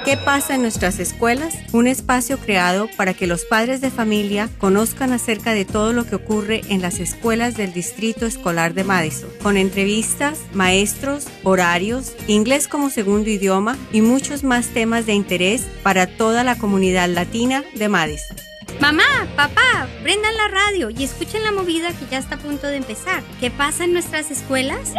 ¿Qué pasa en nuestras escuelas? Un espacio creado para que los padres de familia conozcan acerca de todo lo que ocurre en las escuelas del Distrito Escolar de Madison, con entrevistas, maestros, horarios, inglés como segundo idioma y muchos más temas de interés para toda la comunidad latina de Madison. Mamá, papá, prendan la radio y escuchen la movida que ya está a punto de empezar. ¿Qué pasa en nuestras escuelas?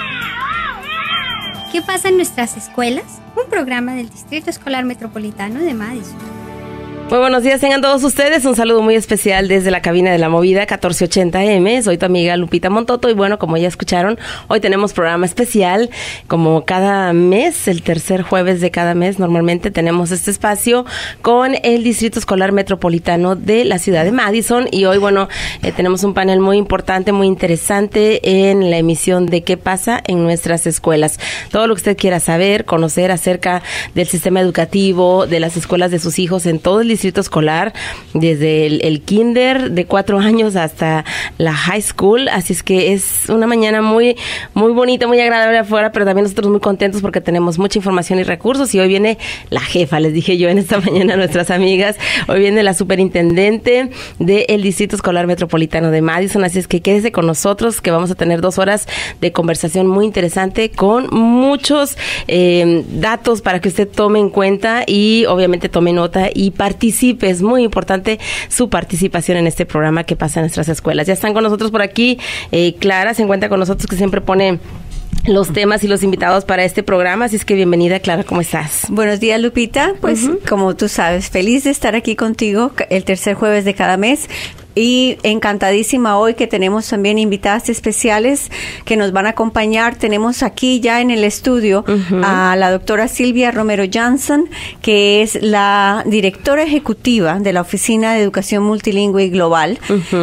¿Qué pasa en nuestras escuelas? Un programa del Distrito Escolar Metropolitano de Madison. Muy buenos días, tengan todos ustedes. Un saludo muy especial desde la cabina de la movida 1480M. Soy tu amiga Lupita Montoto y bueno, como ya escucharon, hoy tenemos programa especial. Como cada mes, el tercer jueves de cada mes, normalmente tenemos este espacio con el Distrito Escolar Metropolitano de la ciudad de Madison. Y hoy, bueno, tenemos un panel muy importante, muy interesante en la emisión de qué pasa en nuestras escuelas. Todo lo que usted quiera saber, conocer acerca del sistema educativo, de las escuelas de sus hijos en todo el distrito escolar, desde el kinder de 4 años hasta la high school. Así es que es una mañana muy, muy bonita, muy agradable afuera, pero también nosotros muy contentos porque tenemos mucha información y recursos. Y hoy viene la jefa, les dije yo en esta mañana a nuestras amigas. Hoy viene la superintendente del Distrito Escolar Metropolitano de Madison. Así es que quédese con nosotros, que vamos a tener 2 horas de conversación muy interesante con muchos datos para que usted tome en cuenta y obviamente tome nota y participe. Es muy importante su participación en este programa que pasa en nuestras escuelas. Ya están con nosotros por aquí. Clara se encuentra con nosotros, que siempre pone los temas y los invitados para este programa. Así es que bienvenida, Clara, ¿cómo estás? Buenos días, Lupita. Pues como tú sabes, feliz de estar aquí contigo el tercer jueves de cada mes. Y encantadísima hoy que tenemos también invitadas especiales que nos van a acompañar. Tenemos aquí ya en el estudio a la doctora Silvia Romero Johnson, que es la directora ejecutiva de la Oficina de Educación Multilingüe y Global.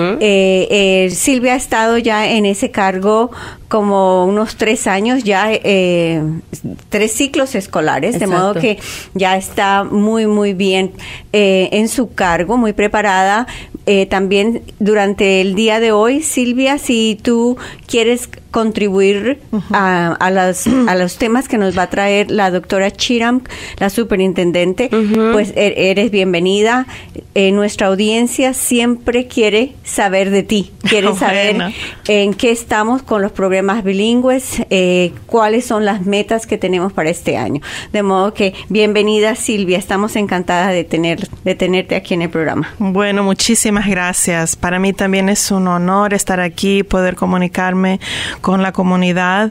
Silvia ha estado ya en ese cargo como unos 3 años, ya 3 ciclos escolares. Exacto. De modo que ya está muy, muy bien en su cargo, muy preparada. También durante el día de hoy, Silvia, si tú quieres contribuir a los temas que nos va a traer la doctora Chiram, la superintendente, pues eres bienvenida. Nuestra audiencia siempre quiere saber de ti, quiere saber en qué estamos con los programas bilingües, cuáles son las metas que tenemos para este año. De modo que bienvenida, Silvia, estamos encantadas de tenerte aquí en el programa. Bueno, muchísimas gracias. Para mí también es un honor estar aquí, poder comunicarme con la comunidad.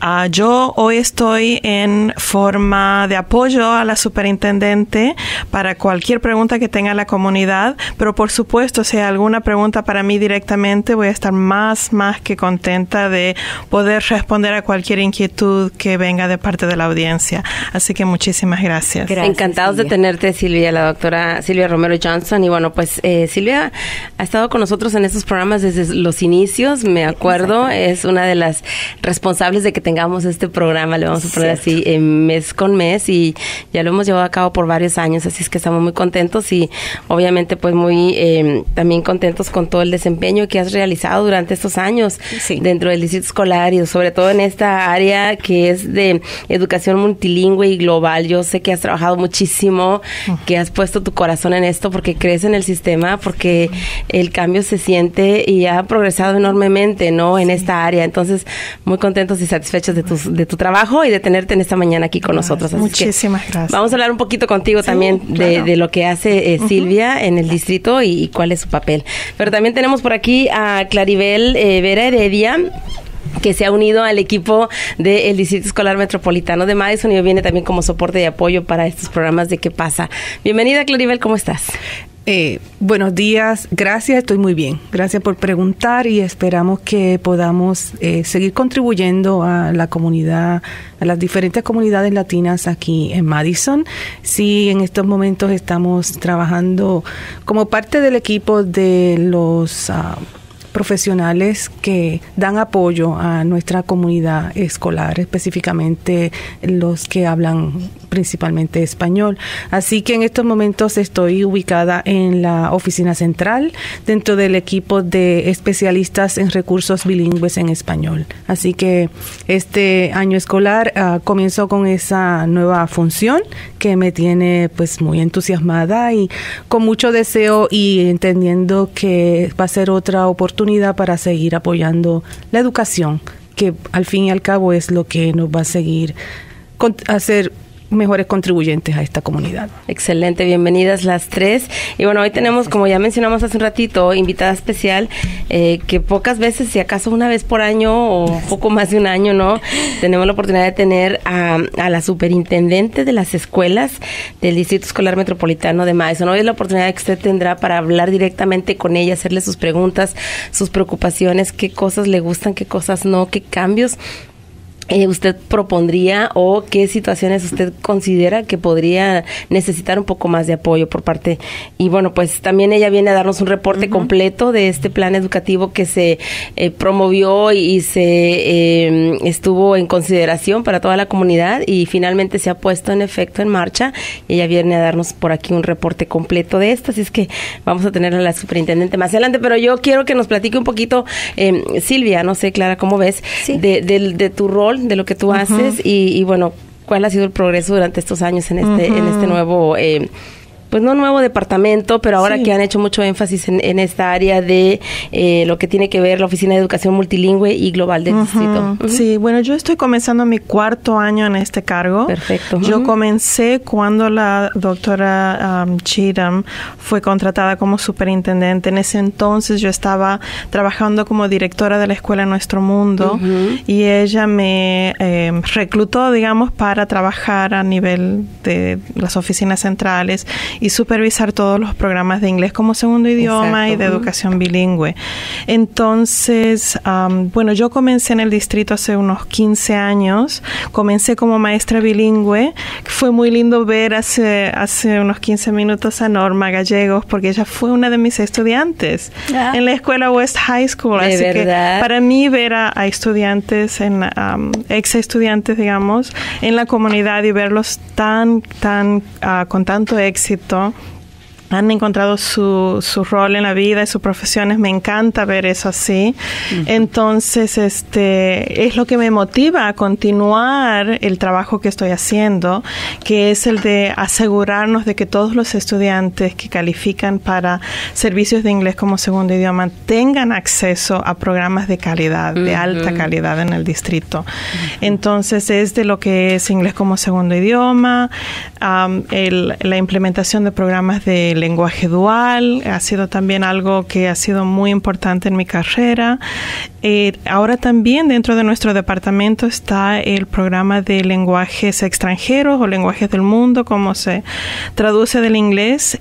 Yo hoy estoy en forma de apoyo a la superintendente para cualquier pregunta que tenga la comunidad, pero por supuesto, si hay alguna pregunta para mí directamente, voy a estar más que contenta de poder responder a cualquier inquietud que venga de parte de la audiencia. Así que muchísimas gracias. Encantados Silvia. de tenerte, Silvia, la doctora Silvia Romero Johnson. Y bueno, pues Silvia ha estado con nosotros en estos programas desde los inicios, me acuerdo. Es una de las responsables de que tengamos este programa, le vamos a poner así, mes con mes, y ya lo hemos llevado a cabo por varios años, así es que estamos muy contentos y obviamente pues muy también contentos con todo el desempeño que has realizado durante estos años dentro del distrito escolar y sobre todo en esta área que es de educación multilingüe y global. Yo sé que has trabajado muchísimo, que has puesto tu corazón en esto porque crees en el sistema, porque el cambio se siente y ha progresado enormemente, ¿no? En esta área. Entonces, muy contentos y satisfechos de tu trabajo y de tenerte en esta mañana aquí con nosotros. Así muchísimas gracias. Vamos a hablar un poquito contigo también de lo que hace Silvia en el distrito y cuál es su papel. Pero también tenemos por aquí a Claribel Vera Heredia, que se ha unido al equipo del Distrito Escolar Metropolitano de Madison y hoy viene también como soporte y apoyo para estos programas de ¿Qué pasa? Bienvenida, Claribel, ¿cómo estás? Buenos días, gracias, estoy muy bien. Gracias por preguntar y esperamos que podamos seguir contribuyendo a la comunidad, a las diferentes comunidades latinas aquí en Madison. Sí, en estos momentos estamos trabajando como parte del equipo de los profesionales que dan apoyo a nuestra comunidad escolar, específicamente los que hablan principalmente español. Así que en estos momentos estoy ubicada en la oficina central dentro del equipo de especialistas en recursos bilingües en español. Así que este año escolar comienzo con esa nueva función que me tiene pues muy entusiasmada y con mucho deseo y entendiendo que va a ser otra oportunidad para seguir apoyando la educación, que al fin y al cabo es lo que nos va a seguir a ser mejores contribuyentes a esta comunidad. Excelente, bienvenidas las tres. Y bueno, hoy tenemos, como ya mencionamos hace un ratito, invitada especial, que pocas veces, si acaso una vez por año o un poco más de un año, ¿no? Tenemos la oportunidad de tener a la superintendente de las escuelas del Distrito Escolar Metropolitano de Madison. Hoy es la oportunidad que usted tendrá para hablar directamente con ella, hacerle sus preguntas, sus preocupaciones, qué cosas le gustan, qué cosas no, qué cambios usted propondría o qué situaciones usted considera que podría necesitar un poco más de apoyo por parte. Y bueno, pues también ella viene a darnos un reporte completo de este plan educativo que se promovió y se estuvo en consideración para toda la comunidad y finalmente se ha puesto en efecto en marcha. Ella viene a darnos por aquí un reporte completo de esto, así es que vamos a tener a la superintendente más adelante, pero yo quiero que nos platique un poquito, Silvia, no sé, Clara, ¿cómo ves? Sí. De tu rol, de lo que tú haces y bueno, ¿cuál ha sido el progreso durante estos años en este nuevo pues no nuevo departamento, pero ahora que han hecho mucho énfasis en esta área de lo que tiene que ver la Oficina de Educación Multilingüe y Global del Distrito? Sí, bueno, yo estoy comenzando mi 4º año en este cargo. Perfecto. Yo comencé cuando la doctora Cheatham fue contratada como superintendente. En ese entonces yo estaba trabajando como directora de la escuela Nuestro Mundo y ella me reclutó, digamos, para trabajar a nivel de las oficinas centrales y supervisar todos los programas de inglés como segundo idioma y de educación bilingüe. Entonces, bueno, yo comencé en el distrito hace unos 15 años. Comencé como maestra bilingüe. Fue muy lindo ver hace unos 15 minutos a Norma Gallegos, porque ella fue una de mis estudiantes en la escuela West High School. Así que para mí ver a estudiantes, ex estudiantes, digamos, en la comunidad y verlos con tanto éxito, han encontrado su rol en la vida y sus profesiones. Me encanta ver eso así. Entonces, es lo que me motiva a continuar el trabajo que estoy haciendo, que es el de asegurarnos de que todos los estudiantes que califican para servicios de inglés como segundo idioma tengan acceso a programas de calidad, de alta calidad en el distrito. Entonces, es de lo que es inglés como segundo idioma, la implementación de programas de lenguaje dual ha sido también algo que ha sido muy importante en mi carrera. Ahora también dentro de nuestro departamento está el programa de lenguajes extranjeros o lenguajes del mundo, como se traduce del inglés.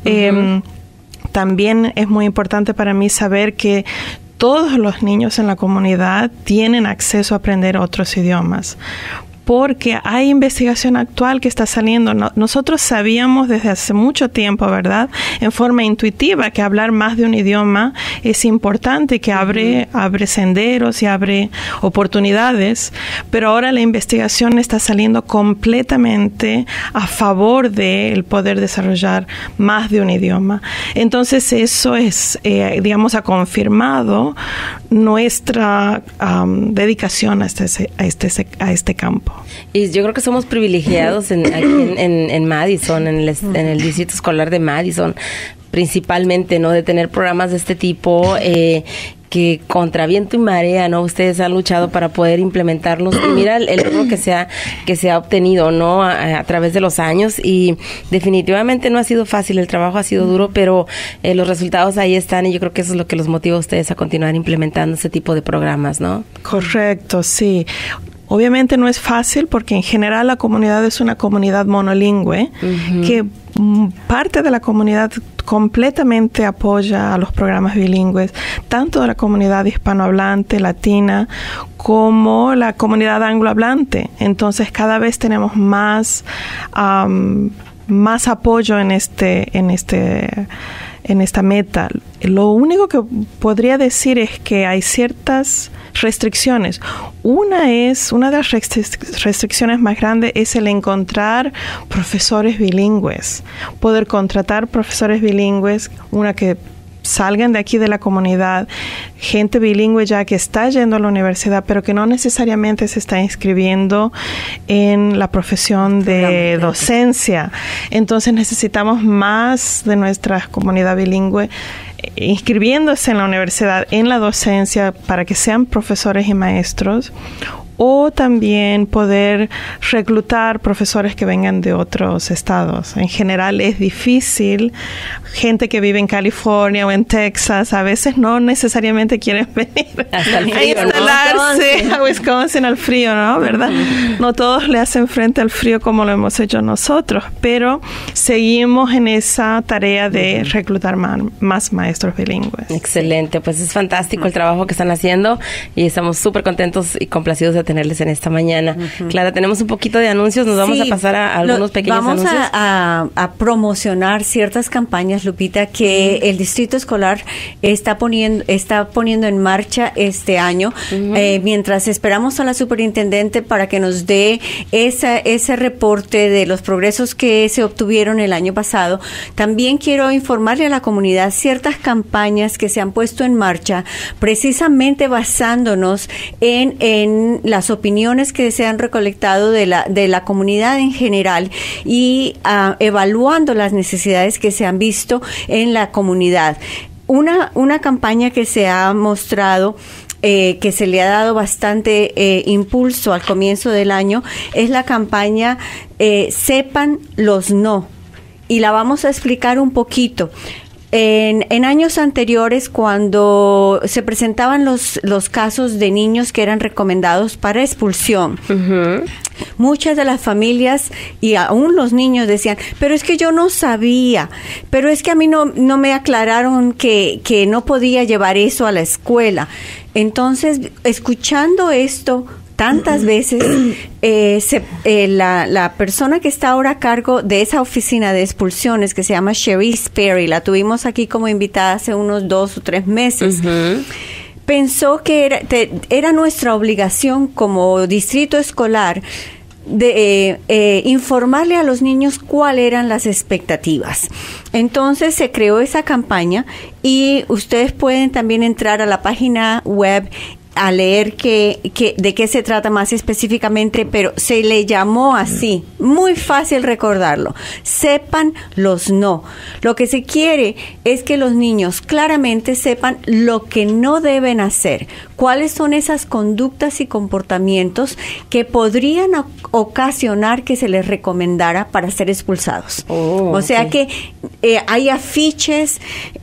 También es muy importante para mí saber que todos los niños en la comunidad tienen acceso a aprender otros idiomas, porque hay investigación actual que está saliendo. Nosotros sabíamos desde hace mucho tiempo, ¿verdad?, en forma intuitiva, que hablar más de un idioma es importante, que abre senderos y abre oportunidades, pero ahora la investigación está saliendo completamente a favor del poder desarrollar más de un idioma. Entonces eso es, digamos, ha confirmado nuestra dedicación a este campo. Y yo creo que somos privilegiados aquí en Madison, en el Distrito Escolar de Madison, principalmente, ¿no?, de tener programas de este tipo, que contra viento y marea, ¿no?, ustedes han luchado para poder implementarlos. Y mira el logro que se ha obtenido, ¿no?, a través de los años, y definitivamente no ha sido fácil, el trabajo ha sido duro, pero los resultados ahí están, y yo creo que eso es lo que los motiva a ustedes a continuar implementando ese tipo de programas, ¿no? Correcto, sí. Obviamente no es fácil porque en general la comunidad es una comunidad monolingüe, que parte de la comunidad completamente apoya a los programas bilingües, tanto de la comunidad hispanohablante, latina, como la comunidad anglohablante. Entonces cada vez tenemos más apoyo en en esta meta. Lo único que podría decir es que hay ciertas restricciones. Una de las restricciones más grandes es el encontrar profesores bilingües, poder contratar profesores bilingües, una que salgan de aquí de la comunidad, gente bilingüe ya que está yendo a la universidad, pero que no necesariamente se está inscribiendo en la profesión de docencia. Entonces necesitamos más de nuestra comunidad bilingüe inscribiéndose en la universidad, en la docencia, para que sean profesores y maestros, o también poder reclutar profesores que vengan de otros estados. En general es difícil. Gente que vive en California o en Texas a veces no necesariamente quieren venir hasta el frío, a instalarse a Wisconsin al frío, ¿no? ¿Verdad? No todos le hacen frente al frío como lo hemos hecho nosotros, pero seguimos en esa tarea de reclutar más maestros bilingües. Excelente, pues es fantástico el trabajo que están haciendo y estamos súper contentos y complacidos de tenerles en esta mañana. Clara, tenemos un poquito de anuncios, nos vamos a pasar a algunos pequeños anuncios. Vamos a promocionar ciertas campañas, Lupita, que el Distrito Escolar está poniendo en marcha este año, mientras esperamos a la superintendente para que nos dé ese reporte de los progresos que se obtuvieron el año pasado. También quiero informarle a la comunidad ciertas campañas que se han puesto en marcha, precisamente basándonos en las opiniones que se han recolectado de la comunidad en general y evaluando las necesidades que se han visto en la comunidad. Una campaña que se ha mostrado que se le ha dado bastante impulso al comienzo del año es la campaña Sepan los No, y la vamos a explicar un poquito. En años anteriores, cuando se presentaban los casos de niños que eran recomendados para expulsión, muchas de las familias y aún los niños decían, pero es que yo no sabía, pero es que a mí no me aclararon que no podía llevar eso a la escuela. Entonces, escuchando esto tantas veces, la persona que está ahora a cargo de esa oficina de expulsiones, que se llama Cherise Perry, la tuvimos aquí como invitada hace unos 2 o 3 meses, pensó que era nuestra obligación como distrito escolar de informarle a los niños cuáles eran las expectativas. Entonces se creó esa campaña y ustedes pueden también entrar a la página web a leer de qué se trata más específicamente, pero se le llamó así, muy fácil recordarlo. Sepan los no. Lo que se quiere es que los niños claramente sepan lo que no deben hacer, cuáles son esas conductas y comportamientos que podrían ocasionar que se les recomendara para ser expulsados. O sea que hay afiches.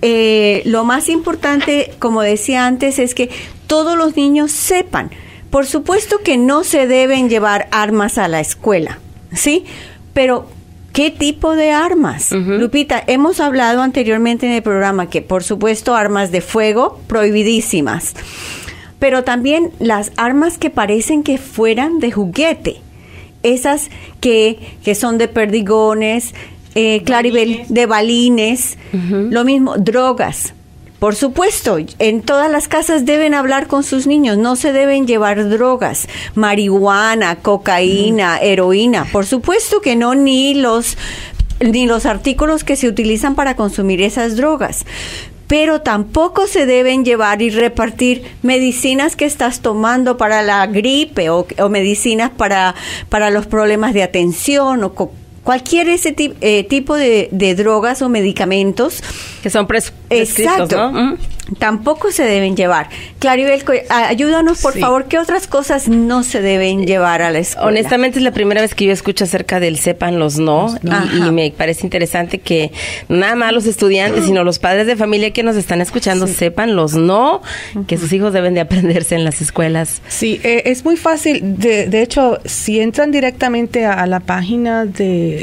Lo más importante, como decía antes, es que todos los niños sepan. Por supuesto que no se deben llevar armas a la escuela, ¿sí? Pero ¿qué tipo de armas? Lupita, hemos hablado anteriormente en el programa que, por supuesto, armas de fuego prohibidísimas, pero también las armas que parecen que fueran de juguete, esas que son de perdigones, Claribel, de balines, lo mismo, drogas. Por supuesto, en todas las casas deben hablar con sus niños, no se deben llevar drogas, marihuana, cocaína, heroína, por supuesto que no, ni los artículos que se utilizan para consumir esas drogas. Pero tampoco se deben llevar y repartir medicinas que estás tomando para la gripe o medicinas para los problemas de atención o cualquier ese tipo de drogas o medicamentos que son prescritos, exacto, ¿no? Tampoco se deben llevar. Claribel, ayúdanos por favor, ¿qué otras cosas no se deben llevar a la escuela? Honestamente es la primera vez que yo escucho acerca del sepan los no, y me parece interesante que no nada más los estudiantes, sino los padres de familia que nos están escuchando sepan los no que sus hijos deben de aprenderse en las escuelas. Sí, es muy fácil. De hecho, si entran directamente a la página de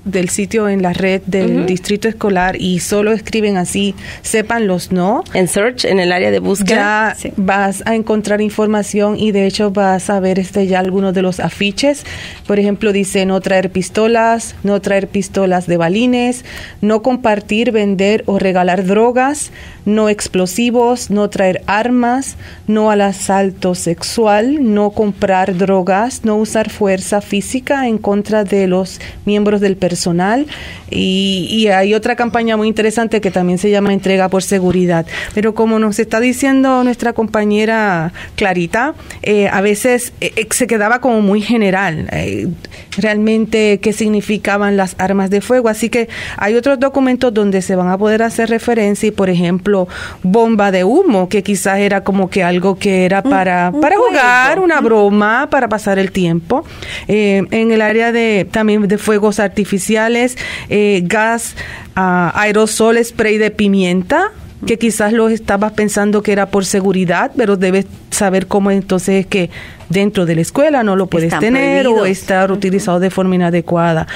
del sitio en la red del distrito escolar y solo escriben así, sepan los no. En search, en el área de búsqueda. Ya vas a encontrar información y de hecho vas a ver ya algunos de los afiches. Por ejemplo, dice no traer pistolas de balines, no compartir, vender o regalar drogas, no explosivos, no traer armas, no al asalto sexual, no comprar drogas, no usar fuerza física en contra de los miembros del personal. Y hay otra campaña muy interesante que también se llama Entrega por Seguridad. Pero como nos está diciendo nuestra compañera Clarita, a veces se quedaba como muy general, realmente qué significaban las armas de fuego. Así que hay otros documentos donde se van a poder hacer referencia y, por ejemplo, bomba de humo, que quizás era como que algo que era para jugar, una broma, para pasar el tiempo. En el área también de fuegos artificiales, gas, aerosol, spray de pimienta, que quizás lo estabas pensando que era por seguridad, pero debes saber cómo entonces es que dentro de la escuela no lo puedes tener prohibidos, o estar utilizado de forma inadecuada.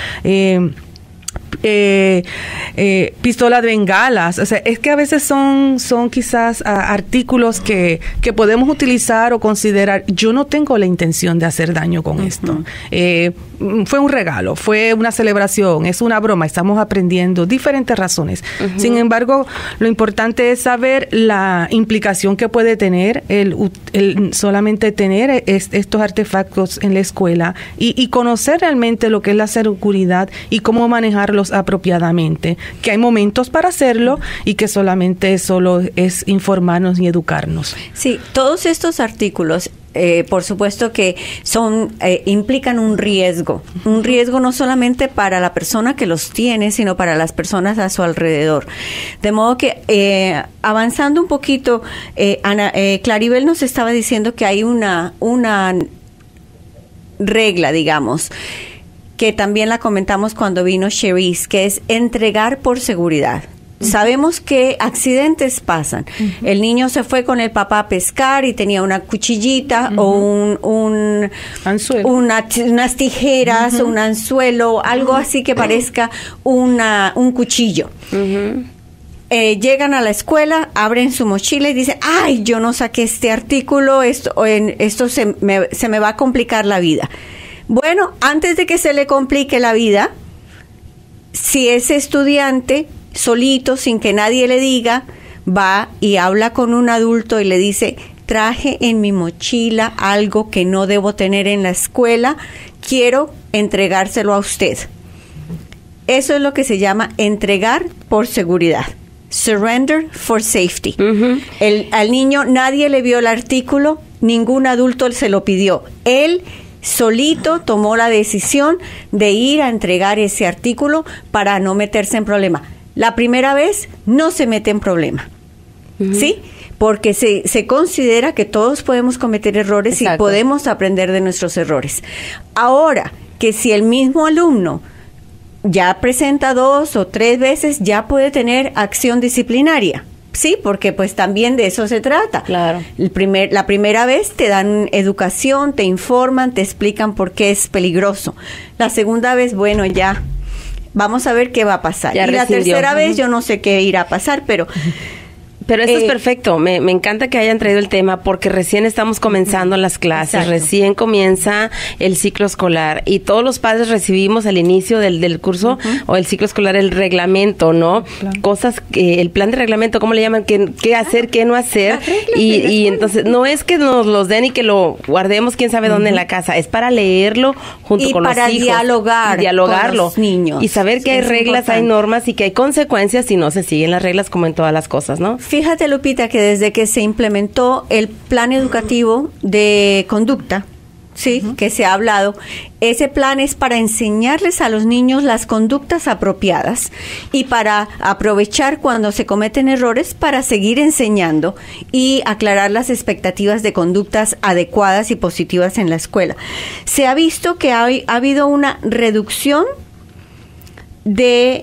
Pistolas de bengalas, o sea, es que a veces son quizás artículos que podemos utilizar o considerar. Yo no tengo la intención de hacer daño con esto. Fue un regalo, fue una celebración, es una broma, estamos aprendiendo diferentes razones. Sin embargo, lo importante es saber la implicación que puede tener el solamente tener estos artefactos en la escuela y conocer realmente lo que es la seguridad y cómo manejarlos apropiadamente, que hay momentos para hacerlo y que solo es informarnos y educarnos. Sí, todos estos artículos por supuesto que implican un riesgo no solamente para la persona que los tiene, sino para las personas a su alrededor. De modo que avanzando un poquito, Claribel nos estaba diciendo que hay una regla, digamos, que también la comentamos cuando vino Cherise, que es entregar por seguridad. Sabemos que accidentes pasan. El niño se fue con el papá a pescar y tenía una cuchillita o un anzuelo, unas tijeras, un anzuelo, algo así que parezca un cuchillo. Llegan a la escuela, abren su mochila y dicen, ay, yo no saqué este artículo, esto se me va a complicar la vida. Bueno, antes de que se le complique la vida, si ese estudiante solito, sin que nadie le diga, va y habla con un adulto y le dice, traje en mi mochila algo que no debo tener en la escuela, quiero entregárselo a usted. Eso es lo que se llama entregar por seguridad. Surrender for safety. Al niño nadie le vio el artículo, ningún adulto se lo pidió. Él solito tomó la decisión de ir a entregar ese artículo para no meterse en problema. La primera vez no se mete en problema, ¿sí? Porque se considera que todos podemos cometer errores. Exacto. Y podemos aprender de nuestros errores. Ahora, que si el mismo alumno ya presenta 2 o 3 veces, ya puede tener acción disciplinaria. Sí, porque pues también de eso se trata. Claro. La primera vez te dan educación, te informan, te explican por qué es peligroso. La segunda vez, bueno, ya vamos a ver qué va a pasar. Ya y rescindió. La tercera vez yo no sé qué irá a pasar, pero esto es perfecto. Me encanta que hayan traído el tema porque recién estamos comenzando las clases. Exacto. Recién comienza el ciclo escolar y todos los padres recibimos al inicio del curso o el ciclo escolar el reglamento, ¿no? Cosas que el plan de reglamento, ¿cómo le llaman? ¿Qué hacer, qué no hacer? Y entonces no es que nos los den y que lo guardemos quién sabe dónde en la casa, es para leerlo junto con los hijos. Y para dialogarlo con los niños. Y saber que hay reglas, importante. Hay normas y que hay consecuencias si no se siguen las reglas, como en todas las cosas, ¿no? Fíjate, Lupita, que desde que se implementó el plan educativo de conducta, sí, que se ha hablado, ese plan es para enseñarles a los niños las conductas apropiadas y para aprovechar cuando se cometen errores para seguir enseñando y aclarar las expectativas de conductas adecuadas y positivas en la escuela. Se ha visto que ha habido una reducción del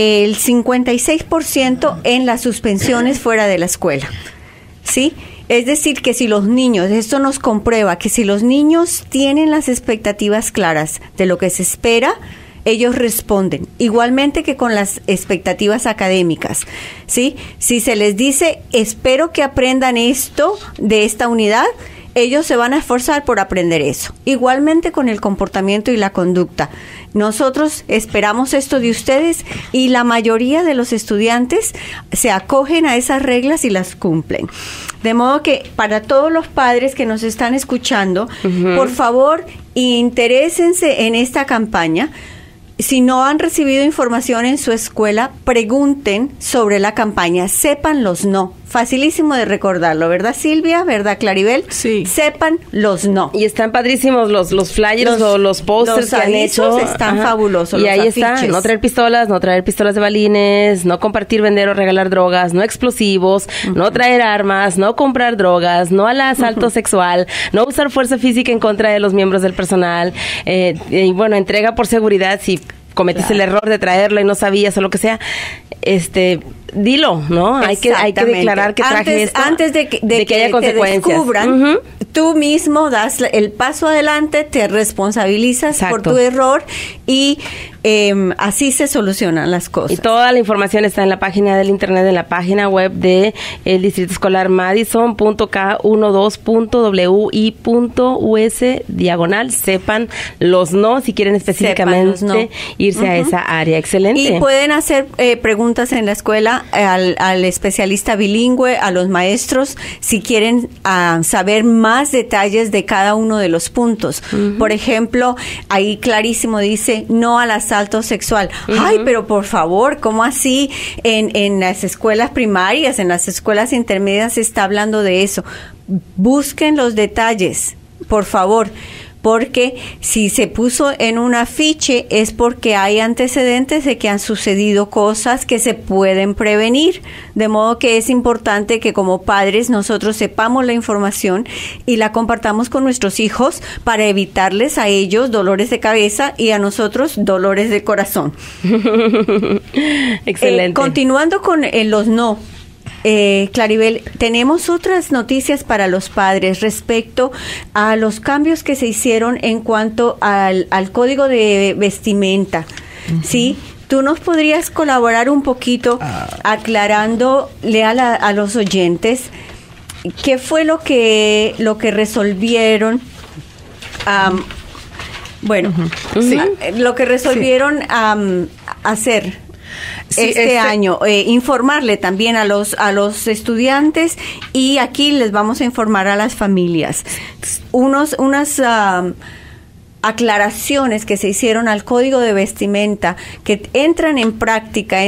56% en las suspensiones fuera de la escuela, ¿sí? Es decir, que si los niños, esto nos comprueba que si los niños tienen las expectativas claras de lo que se espera, ellos responden, igualmente que con las expectativas académicas, ¿sí? Si se les dice, espero que aprendan esto de esta unidad, ellos se van a esforzar por aprender eso. Igualmente con el comportamiento y la conducta. Nosotros esperamos esto de ustedes y la mayoría de los estudiantes se acogen a esas reglas y las cumplen. De modo que para todos los padres que nos están escuchando, por favor, interésense en esta campaña. Si no han recibido información en su escuela, pregunten sobre la campaña, sepan los no. Facilísimo de recordarlo, ¿verdad, Silvia? ¿Verdad, Claribel? Sí. Sepan los no. Y están padrísimos los flyers o los pósters que han hecho. Están fabulosos. Y ahí está, no traer pistolas de balines, no compartir, vender o regalar drogas, no explosivos, no traer armas, no comprar drogas, no al asalto sexual, no usar fuerza física en contra de los miembros del personal, y bueno, entrega por seguridad si cometiste el error de traerlo y no sabías o lo que sea, dilo, ¿no? Hay que declarar que traje esto antes de que haya consecuencias. Te descubran, tú mismo das el paso adelante, te responsabilizas por tu error y así se solucionan las cosas. Y toda la información está en la página del internet, en la página web de el Distrito Escolar Madison.k12.wi.us/ sepan los no, si quieren específicamente irse a esa área. Excelente. Y pueden hacer preguntas en la escuela al especialista bilingüe, a los maestros, si quieren saber más detalles de cada uno de los puntos. Por ejemplo, ahí clarísimo dice no al asalto sexual. Ay, pero por favor, ¿cómo así? En las escuelas primarias, en las escuelas intermedias se está hablando de eso. Busquen los detalles, por favor. Porque si se puso en un afiche es porque hay antecedentes de que han sucedido cosas que se pueden prevenir. De modo que es importante que como padres nosotros sepamos la información y la compartamos con nuestros hijos para evitarles a ellos dolores de cabeza y a nosotros dolores de corazón. Excelente. Continuando con los no. Claribel, tenemos otras noticias para los padres respecto a los cambios que se hicieron en cuanto al código de vestimenta. ¿Sí? ¿Tú nos podrías colaborar un poquito aclarándole a los oyentes qué fue lo que resolvieron? Lo que resolvieron hacer. Este año, informarle también a los estudiantes y aquí les vamos a informar a las familias. Unas aclaraciones que se hicieron al código de vestimenta que entran en práctica,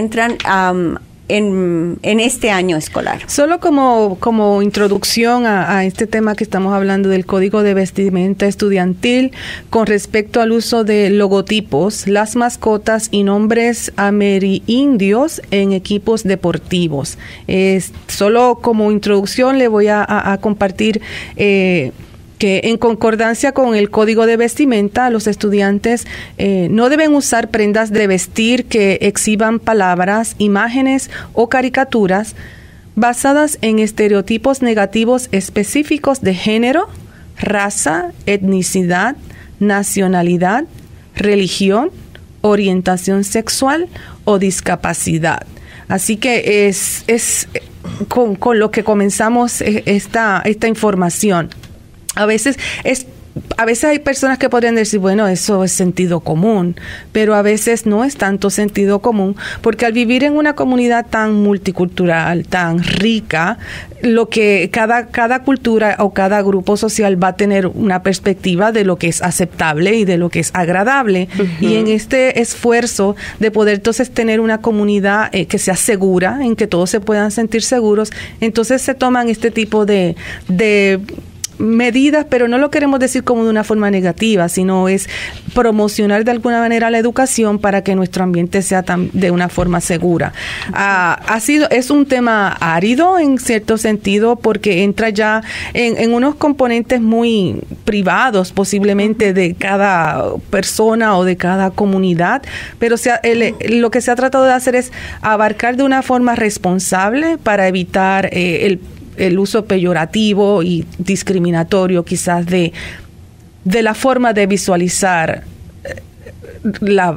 en este año escolar. Solo como introducción a este tema que estamos hablando del Código de Vestimenta Estudiantil con respecto al uso de logotipos, las mascotas y nombres amerindios en equipos deportivos. Solo como introducción le voy a compartir que en concordancia con el Código de Vestimenta, los estudiantes no deben usar prendas de vestir que exhiban palabras, imágenes o caricaturas basadas en estereotipos negativos específicos de género, raza, etnicidad, nacionalidad, religión, orientación sexual o discapacidad. Así que es con lo que comenzamos esta información. A veces hay personas que podrían decir, bueno, eso es sentido común, pero a veces no es tanto sentido común, porque al vivir en una comunidad tan multicultural, tan rica, lo que cada cultura o cada grupo social va a tener una perspectiva de lo que es aceptable y de lo que es agradable. Y en este esfuerzo de poder entonces tener una comunidad que sea segura, en que todos se puedan sentir seguros, entonces se toman este tipo de medidas, pero no lo queremos decir como de una forma negativa, sino es promocionar de alguna manera la educación para que nuestro ambiente sea de una forma segura. Es un tema árido en cierto sentido porque entra ya en unos componentes muy privados posiblemente de cada persona o de cada comunidad, pero lo que se ha tratado de hacer es abarcar de una forma responsable para evitar el uso peyorativo y discriminatorio quizás de la forma de visualizar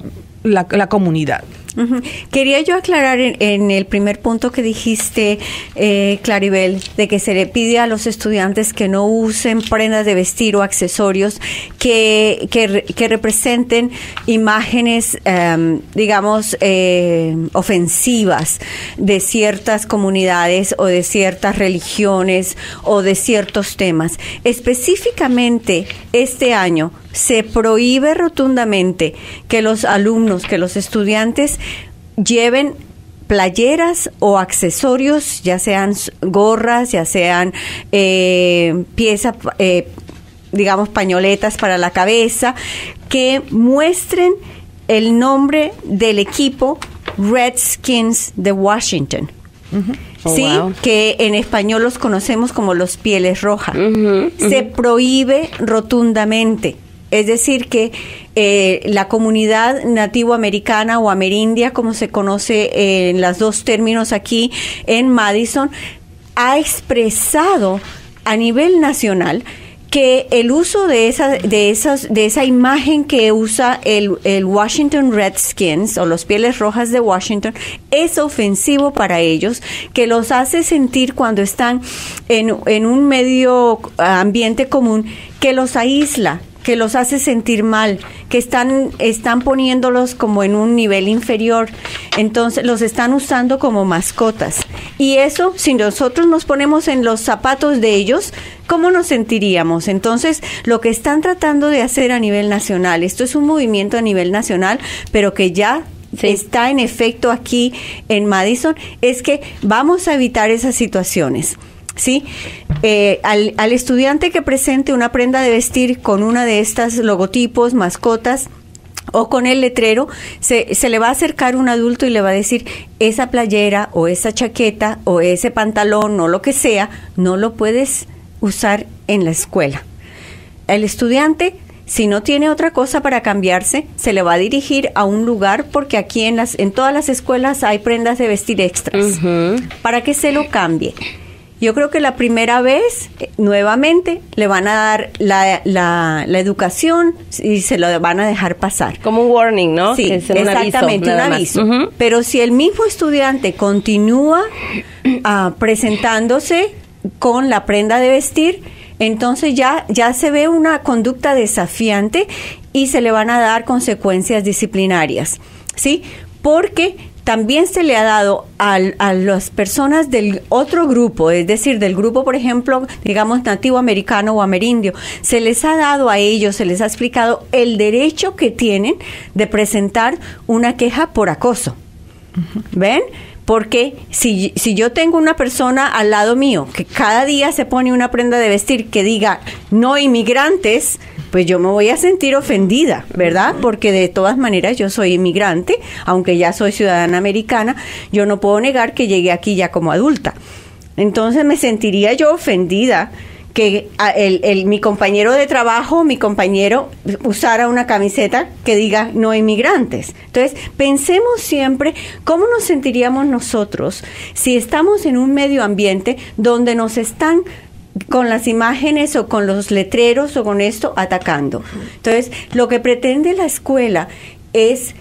la comunidad. Uh-huh. Quería yo aclarar en el primer punto que dijiste, Claribel, de que se le pide a los estudiantes que no usen prendas de vestir o accesorios que representen imágenes, digamos, ofensivas de ciertas comunidades o de ciertas religiones o de ciertos temas. Específicamente este año se prohíbe rotundamente que los alumnos, que los estudiantes lleven playeras o accesorios, ya sean gorras, ya sean piezas, digamos, pañoletas para la cabeza, que muestren el nombre del equipo Redskins de Washington. Uh-huh. Oh, sí, wow. Que en español los conocemos como los Pieles Rojas. Uh-huh, uh-huh. Se prohíbe rotundamente. Es decir, que la comunidad nativoamericana o amerindia, como se conoce en los dos términos aquí en Madison, ha expresado a nivel nacional que el uso de esa imagen que usa el Washington Redskins o los Pieles Rojas de Washington es ofensivo para ellos, que los hace sentir cuando están en un medio ambiente común, que los aísla, que los hace sentir mal, que están poniéndolos como en un nivel inferior. Entonces los están usando como mascotas. Y eso, si nosotros nos ponemos en los zapatos de ellos, ¿cómo nos sentiríamos? Entonces, lo que están tratando de hacer a nivel nacional, esto es un movimiento a nivel nacional, pero que ya está en efecto aquí en Madison, es que vamos a evitar esas situaciones. ¿Sí? Al estudiante que presente una prenda de vestir con una de estas logotipos, mascotas o con el letrero, se le va a acercar un adulto y le va a decir, esa playera o esa chaqueta o ese pantalón o lo que sea, no lo puedes usar en la escuela. El estudiante, si no tiene otra cosa para cambiarse, se le va a dirigir a un lugar, porque aquí en todas las escuelas hay prendas de vestir extras, uh-huh, para que se lo cambie. Yo creo que la primera vez, nuevamente, le van a dar la educación y se lo van a dejar pasar. Como un warning, ¿no? Sí, exactamente, un aviso. Uh-huh. Pero si el mismo estudiante continúa presentándose con la prenda de vestir, entonces ya se ve una conducta desafiante y se le van a dar consecuencias disciplinarias, ¿sí? Porque también se le ha dado a las personas del otro grupo, es decir, del grupo, por ejemplo, digamos, nativo americano o amerindio, se les ha dado a ellos, se les ha explicado el derecho que tienen de presentar una queja por acoso. Uh-huh. ¿Ven? Porque si yo tengo una persona al lado mío que cada día se pone una prenda de vestir que diga no inmigrantes, pues yo me voy a sentir ofendida, ¿verdad? Porque de todas maneras yo soy inmigrante, aunque ya soy ciudadana americana, yo no puedo negar que llegué aquí ya como adulta. Entonces me sentiría yo ofendida que mi compañero de trabajo, mi compañero, usara una camiseta que diga no inmigrantes. Entonces, pensemos siempre cómo nos sentiríamos nosotros si estamos en un medio ambiente donde nos están con las imágenes o con los letreros o con esto atacando. Entonces, lo que pretende la escuela es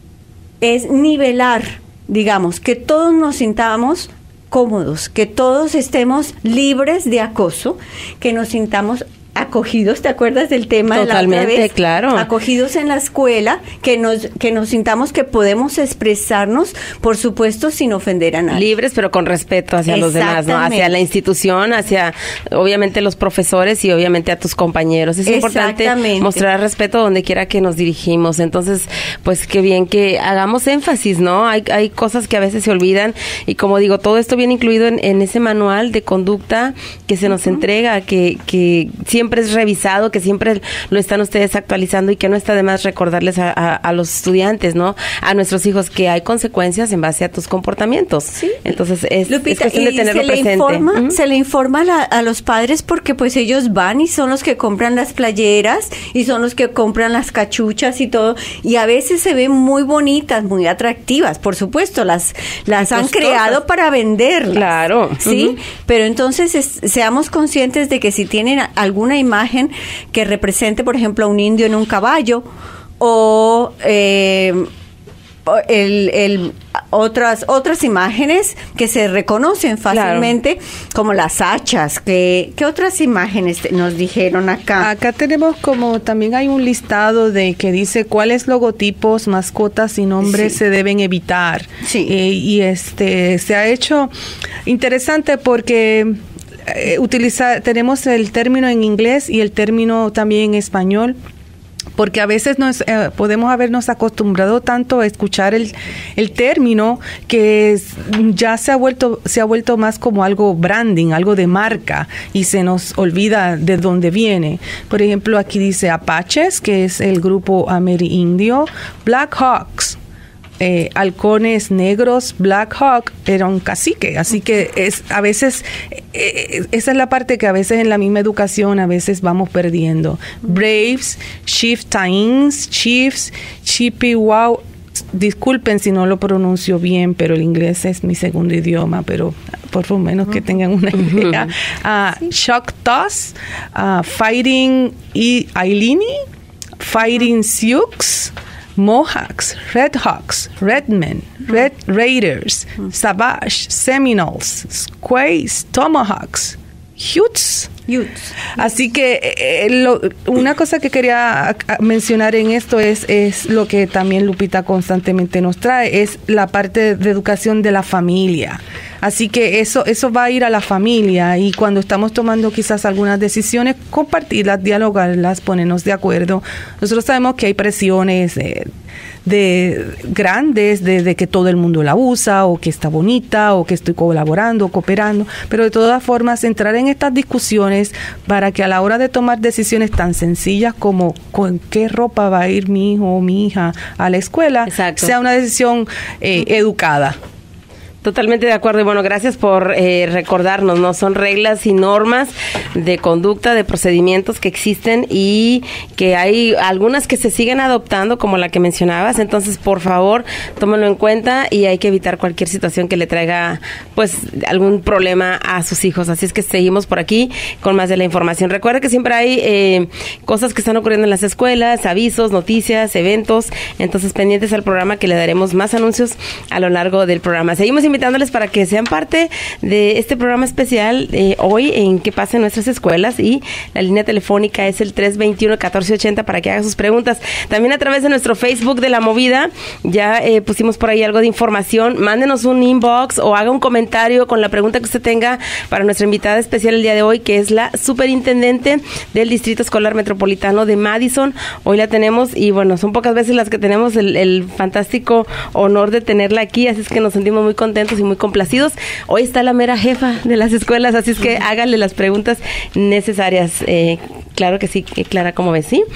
nivelar, digamos, que todos nos sintamos cómodos, que todos estemos libres de acoso, que nos sintamos acogidos, ¿te acuerdas del tema? Totalmente, de la otra vez? Claro. Acogidos en la escuela, que nos sintamos que podemos expresarnos, por supuesto, sin ofender a nadie. Libres, pero con respeto hacia los demás, ¿no? Hacia la institución, hacia, obviamente, los profesores y, obviamente, a tus compañeros. Es importante mostrar respeto donde quiera que nos dirigimos. Entonces, pues, qué bien que hagamos énfasis, ¿no? Hay cosas que a veces se olvidan y, como digo, todo esto viene incluido en ese manual de conducta que se nos entrega, que siempre es revisado, que siempre lo están ustedes actualizando y que no está de más recordarles a los estudiantes, ¿no? A nuestros hijos que hay consecuencias en base a tus comportamientos. Sí. Entonces Lupita, es cuestión de tenerlo presente. Se le informa a los padres porque pues ellos van y son los que compran las playeras y son los que compran las cachuchas y todo, y a veces se ven muy bonitas, muy atractivas, por supuesto, las han creado para venderlas. Claro. Sí, pero entonces seamos conscientes de que si tienen alguna imagen que represente, por ejemplo, a un indio en un caballo o otras imágenes que se reconocen fácilmente, como las hachas. ¿Qué otras imágenes nos dijeron acá? Acá tenemos como también hay un listado de que dice cuáles logotipos, mascotas y nombres se deben evitar. Sí. Y se ha hecho interesante porque tenemos el término en inglés y el término también en español, porque a veces podemos habernos acostumbrado tanto a escuchar el término que ya se ha vuelto más como algo branding, algo de marca, y se nos olvida de dónde viene. Por ejemplo, aquí dice Apaches, que es el grupo amerindio, Black Hawks, halcones negros. Black Hawk era un cacique, así que a veces esa es la parte que a veces en la misma educación a veces vamos perdiendo. Braves, Chieftains, Chiefs, Chippewa. Disculpen si no lo pronuncio bien, pero el inglés es mi segundo idioma, pero por lo menos que tengan una idea. Choctaws, Fighting Ailini, Fighting Sioux, Mohawks, Redhawks, Redmen, Red Raiders, Savage, Seminoles, Squays, Tomahawks, Utes. Así que una cosa que quería mencionar en esto es lo que también Lupita constantemente nos trae, es la parte de educación de la familia. Así que eso va a ir a la familia, y cuando estamos tomando quizás algunas decisiones, compartirlas, dialogarlas, ponernos de acuerdo. Nosotros sabemos que hay presiones grandes de que todo el mundo la usa, o que está bonita, o que estoy colaborando, cooperando, pero de todas formas entrar en estas discusiones para que a la hora de tomar decisiones tan sencillas como con qué ropa va a ir mi hijo o mi hija a la escuela, sea una decisión educada. Totalmente de acuerdo, y bueno, gracias por recordarnos, ¿no? Son reglas y normas de conducta, de procedimientos que existen, y que hay algunas que se siguen adoptando, como la que mencionabas. Entonces, por favor, tómenlo en cuenta, y hay que evitar cualquier situación que le traiga, pues, algún problema a sus hijos. Así es que seguimos por aquí con más de la información. Recuerda que siempre hay cosas que están ocurriendo en las escuelas, avisos, noticias, eventos. Entonces, pendientes al programa, que le daremos más anuncios a lo largo del programa. Seguimos invitándoles para que sean parte de este programa especial hoy en ¿Qué pasa en nuestras escuelas? Y la línea telefónica es el 321-1480 para que haga sus preguntas. También a través de nuestro Facebook de La Movida ya pusimos por ahí algo de información. Mándenos un inbox o haga un comentario con la pregunta que usted tenga para nuestra invitada especial el día de hoy, que es la superintendente del Distrito Escolar Metropolitano de Madison. Hoy la tenemos, y bueno, son pocas veces las que tenemos el fantástico honor de tenerla aquí, así es que nos sentimos muy contentos y muy complacidos. Hoy está la mera jefa de las escuelas, así es que háganle las preguntas necesarias. Claro que sí, Clara, ¿cómo ves? ¿Sí?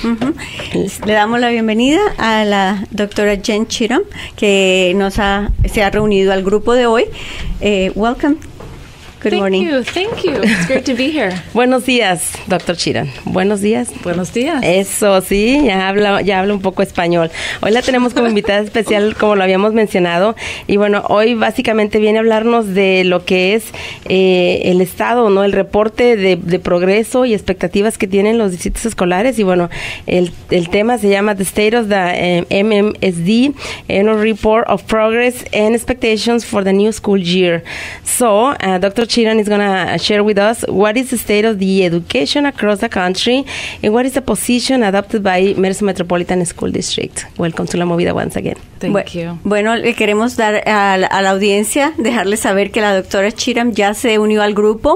Le damos la bienvenida a la doctora Jen Cheatham, que se ha reunido al grupo de hoy. Welcome. Good morning. Thank you. It's great to be here. Buenos días, doctor Cheatham. Buenos días. Buenos días. Eso, sí, ya habla un poco español. Hoy la tenemos como invitada especial, como lo habíamos mencionado, y bueno, hoy básicamente viene a hablarnos de lo que es el estado, ¿no? El reporte de progreso y expectativas que tienen los distritos escolares, y bueno, el tema se llama The State of the MMSD, Annual Report of Progress and Expectations for the New School Year. So, Dr. Cheatham is going to share with us what is the state of the education across the country and what is the position adopted by Madison Metropolitan School District. Welcome to La Movida once again. Thank you. Bueno, le queremos dar a la audiencia, dejarle saber que la doctora Cheatham ya se unió al grupo.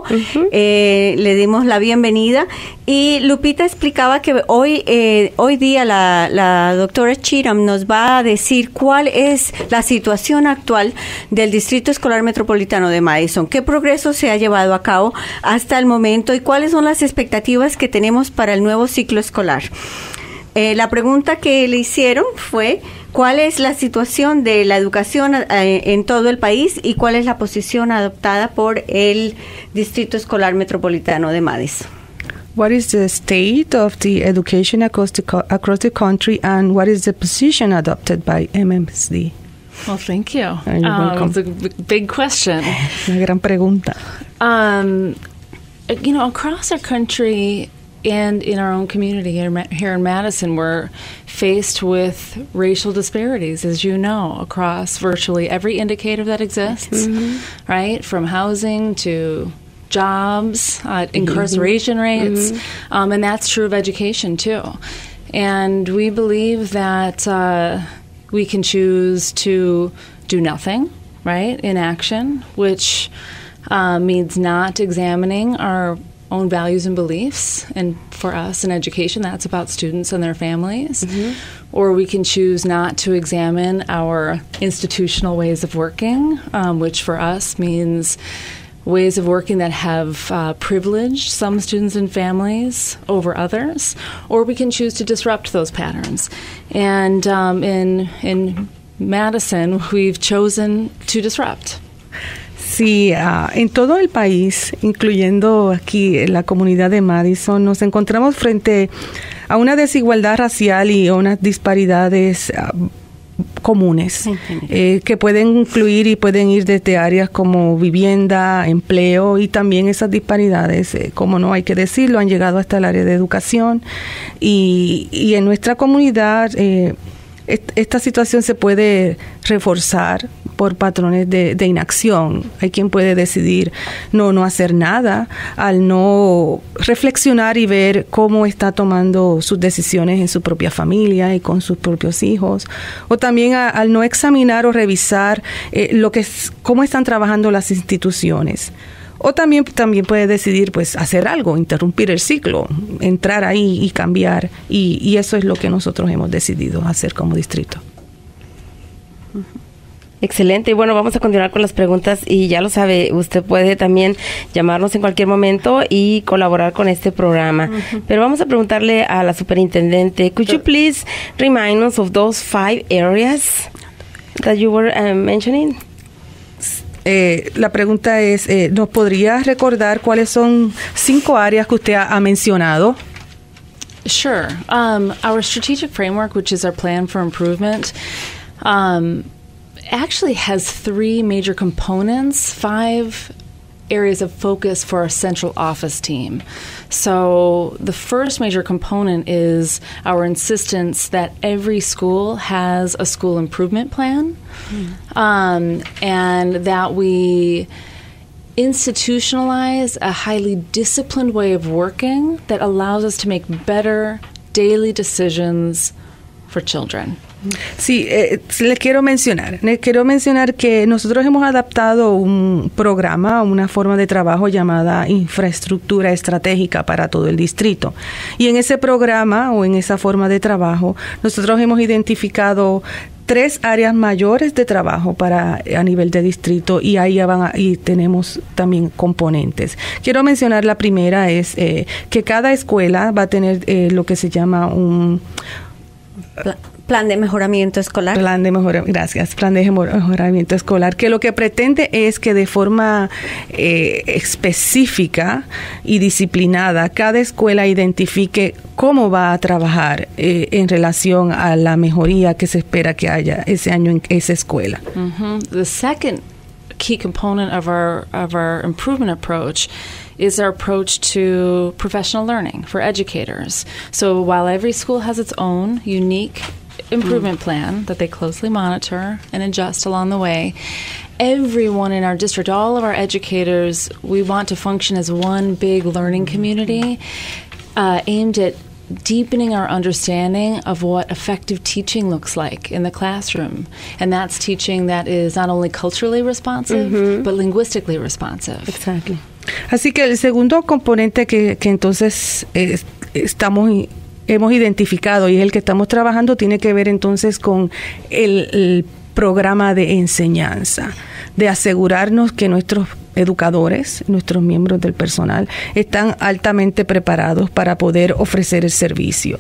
Le dimos la bienvenida, y Lupita explicaba que hoy día la doctora Cheatham nos va a decir cuál es la situación actual del Distrito Escolar Metropolitano de Madison, qué progreso se ha llevado a cabo hasta el momento y cuáles son las expectativas que tenemos para el nuevo ciclo escolar. La pregunta que le hicieron fue cuál es la situación de la educación en todo el país y cuál es la posición adoptada por el Distrito Escolar Metropolitano de Madison. What is the state of the education across the country, and what is the position adopted by MMSD? Well, thank you. It's a big question. Una gran pregunta. Across our country, and in our own community here in Madison, we're faced with racial disparities, as you know, across virtually every indicator that exists, right? From housing to jobs, incarceration rates, and that's true of education too. And we believe that we can choose to do nothing, right, inaction, which means not examining our own values and beliefs. And for us in education, that's about students and their families. Or we can choose not to examine our institutional ways of working, which for us means ways of working that have privileged some students and families over others. Or we can choose to disrupt those patterns. And in Madison, we've chosen to disrupt. Sí, en todo el país, incluyendo aquí en la comunidad de Madison, nos encontramos frente a una desigualdad racial y a unas disparidades comunes que pueden incluir y pueden ir desde áreas como vivienda, empleo, y también esas disparidades, como no hay que decirlo, han llegado hasta el área de educación y en nuestra comunidad esta situación se puede reforzar por patrones de inacción. Hay quien puede decidir no hacer nada al no reflexionar y ver cómo está tomando sus decisiones en su propia familia y con sus propios hijos, o también al no examinar o revisar cómo están trabajando las instituciones. O también puede decidir pues hacer algo, interrumpir el ciclo, entrar ahí y cambiar, y eso es lo que nosotros hemos decidido hacer como distrito. Excelente. Y bueno, vamos a continuar con las preguntas y ya lo sabe, usted puede también llamarnos en cualquier momento y colaborar con este programa. Pero vamos a preguntarle a la superintendente, could you please remind us of those 5 areas that you were mentioning? La pregunta es, ¿nos podría recordar cuáles son 5 áreas que usted ha mencionado? Sure. Our strategic framework, which is our plan for improvement, actually has 3 major components, 5 areas of focus for our central office team. So the first major component is our insistence that every school has a school improvement plan, and that we institutionalize a highly disciplined way of working that allows us to make better daily decisions for children. Sí, les quiero mencionar que nosotros hemos adaptado un programa, una forma de trabajo llamada infraestructura estratégica para todo el distrito. Y en ese programa o en esa forma de trabajo, nosotros hemos identificado 3 áreas mayores de trabajo a nivel de distrito, y ahí y tenemos también componentes. Quiero mencionar la primera es que cada escuela va a tener lo que se llama un Plan de mejoramiento escolar. Plan de mejoramiento escolar, que lo que pretende es que de forma específica y disciplinada cada escuela identifique cómo va a trabajar en relación a la mejoría que se espera que haya ese año en esa escuela. The second key component of our improvement approach is our approach to professional learning for educators. So while every school has its own unique improvement plan that they closely monitor and adjust along the way, everyone in our district, all of our educators, we want to function as one big learning community aimed at deepening our understanding of what effective teaching looks like in the classroom. And that's teaching that is not only culturally responsive, but linguistically responsive. Exactly. Así que el segundo componente que entonces hemos identificado y es el que estamos trabajando tiene que ver entonces con el programa de enseñanza, de asegurarnos que nuestros educadores, nuestros miembros del personal, están altamente preparados para poder ofrecer el servicio.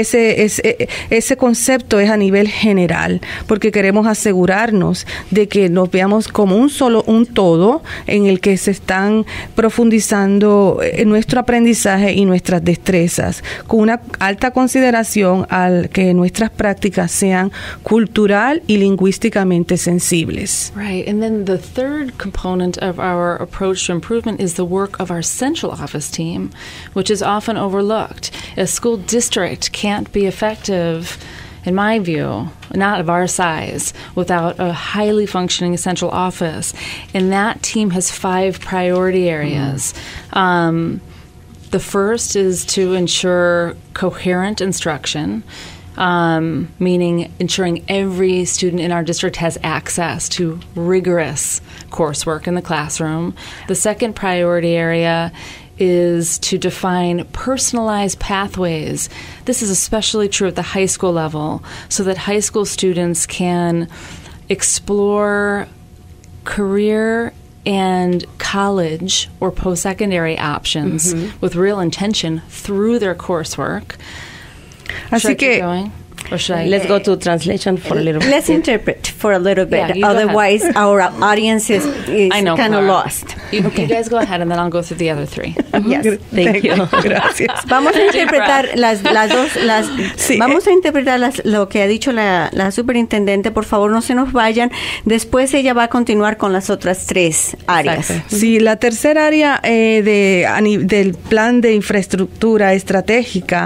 Ese concepto es a nivel general, porque queremos asegurarnos de que nos veamos como un todo en el que se están profundizando nuestro aprendizaje y nuestras destrezas, con una alta consideración al que nuestras prácticas sean cultural y lingüísticamente sensibles. Right, and then the third component of our our approach to improvement is the work of our central office team, which is often overlooked. A school district can't be effective, in my view, not of our size, without a highly functioning central office. And that team has 5 priority areas. The first is to ensure coherent instruction, meaning ensuring every student in our district has access to rigorous coursework in the classroom. The second priority area is to define personalized pathways. This is especially true at the high school level, so that high school students can explore career and college or post-secondary options with real intention through their coursework. Así que let's go to translation for a little bit. Let's interpret for a little bit. Yeah, Otherwise, our audience is kind of lost. You guys go ahead, and then I'll go through the other 3. Yes. Thank you. Gracias. Vamos a interpretar Sí. Vamos a interpretar lo que ha dicho la superintendente. Por favor, no se nos vayan. Después ella va a continuar con las otras 3 áreas. Exacto. Sí, la tercera área del plan de infraestructura estratégica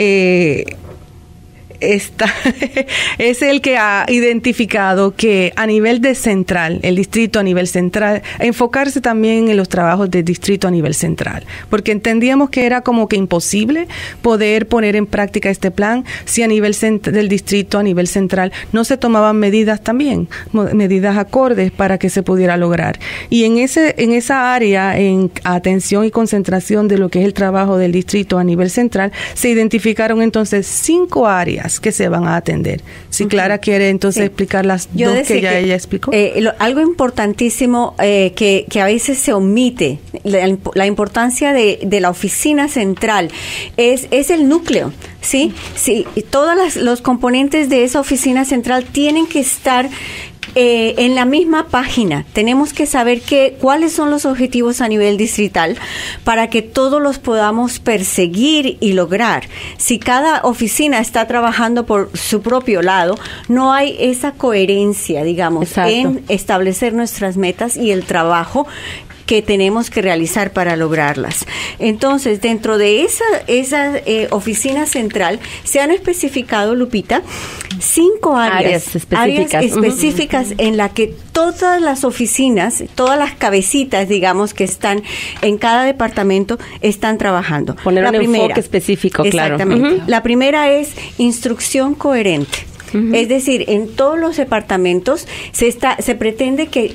es el que ha identificado que a nivel de central, el distrito a nivel central, enfocarse también en los trabajos del distrito a nivel central, porque entendíamos que era como que imposible poder poner en práctica este plan si a nivel del distrito, a nivel central, no se tomaban medidas también, medidas acordes para que se pudiera lograr. Y en esa área, en atención y concentración de lo que es el trabajo del distrito a nivel central, se identificaron entonces 5 áreas que se van a atender. Si Clara quiere entonces explicar las 2 que ya ella explicó. Algo importantísimo que a veces se omite, la importancia de la oficina central, es el núcleo. ¿Sí? Sí, todos los componentes de esa oficina central tienen que estar en la misma página. Tenemos que saber cuáles son los objetivos a nivel distrital para que todos los podamos perseguir y lograr. Si cada oficina está trabajando por su propio lado, no hay esa coherencia, digamos, Exacto. en establecer nuestras metas y el trabajo que tenemos que realizar para lograrlas. Entonces, dentro de esa oficina central se han especificado, Lupita, 5 áreas específicas en la que todas las oficinas, todas las cabecitas, digamos, que están en cada departamento, están trabajando. Poner un enfoque específico, claro. Exactamente. La primera es instrucción coherente. Es decir, en todos los departamentos se pretende que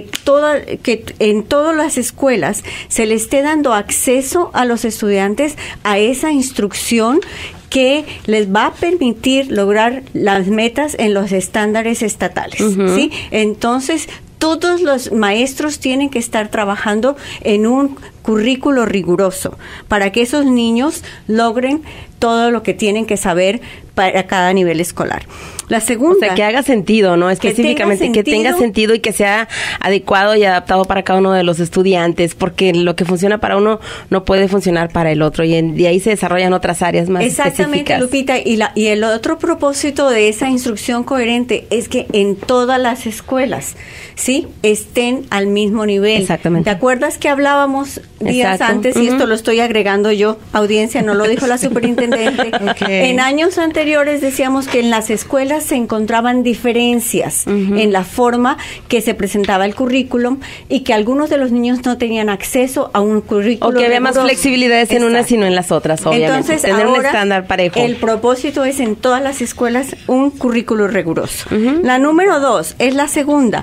en todas las escuelas se le esté dando acceso a los estudiantes a esa instrucción que les va a permitir lograr las metas en los estándares estatales, ¿sí? Entonces, todos los maestros tienen que estar trabajando en un currículo riguroso para que esos niños logren todo lo que tienen que saber para cada nivel escolar. La segunda... O sea, que haga sentido, ¿no? Específicamente, que tenga sentido y que sea adecuado y adaptado para cada uno de los estudiantes, porque lo que funciona para uno no puede funcionar para el otro, y de ahí se desarrollan otras áreas más Exactamente, específicas. Lupita, y el otro propósito de esa instrucción coherente es que en todas las escuelas, ¿sí?, estén al mismo nivel. Exactamente. ¿Te acuerdas que hablábamos días antes, y esto lo estoy agregando yo, audiencia, no lo dijo la superintendente? En años anteriores decíamos que en las escuelas se encontraban diferencias en la forma que se presentaba el currículum y que algunos de los niños no tenían acceso a un currículum. O que había más flexibilidades en unas y no en las otras, obviamente. Entonces, tener ahora, un estándar parejo. El propósito es en todas las escuelas un currículo riguroso. La número 2 es la segunda.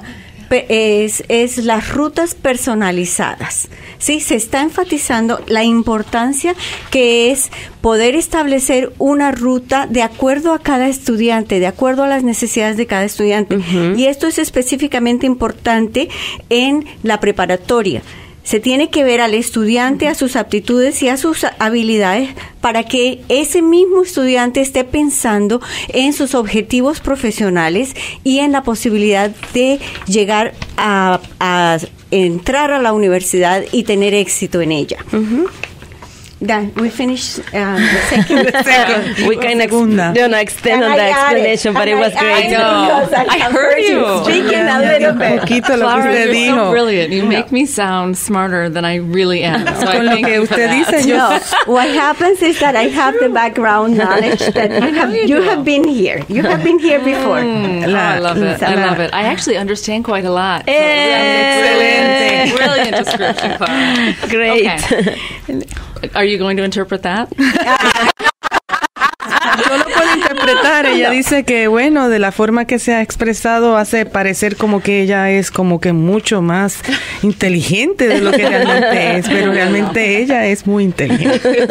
Es las rutas personalizadas. Sí, se está enfatizando la importancia que es poder establecer una ruta de acuerdo a cada estudiante, de acuerdo a las necesidades de cada estudiante. Y esto es específicamente importante en la preparatoria. Se tiene que ver al estudiante, a sus aptitudes y a sus habilidades para que ese mismo estudiante esté pensando en sus objetivos profesionales y en la posibilidad de llegar a entrar a la universidad y tener éxito en ella. Done. We finished the second. We can extend on the explanation, but it was great. I heard you. Speaking a little bit. Poquito lo que Clara, usted you're dijo. so brilliant. You make me sound smarter than I really am. So Con I lo thank que you for usted that. dice, yo No, what happens is that I have the background knowledge that you have been here. You have been here before. I love it. I love it. I actually understand quite a lot. So Excelente. Brilliant description, Clara. Great. Okay. Are you going to interpret that? Yo lo puedo interpretar. Ella dice que, bueno, de la forma que se ha expresado hace parecer como que ella es como que mucho más inteligente de lo que realmente es, pero realmente ella es muy inteligente.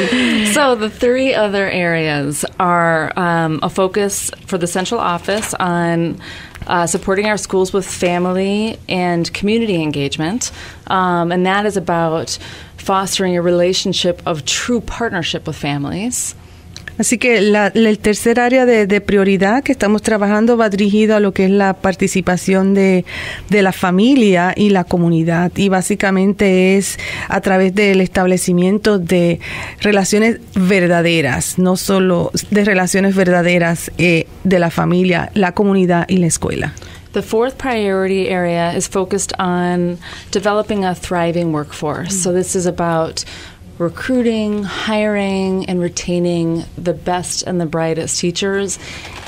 So the three other areas are a focus for the central office on supporting our schools with family and community engagement, and that is about fostering a relationship of true partnership with families. Así que el tercer área de prioridad que estamos trabajando va dirigido a lo que es la participación de la familia y la comunidad, y básicamente es a través del establecimiento de relaciones verdaderas, no solo de relaciones verdaderas de la familia, la comunidad y la escuela. The fourth priority area is focused on developing a thriving workforce. So this is about recruiting, hiring, and retaining the best and the brightest teachers,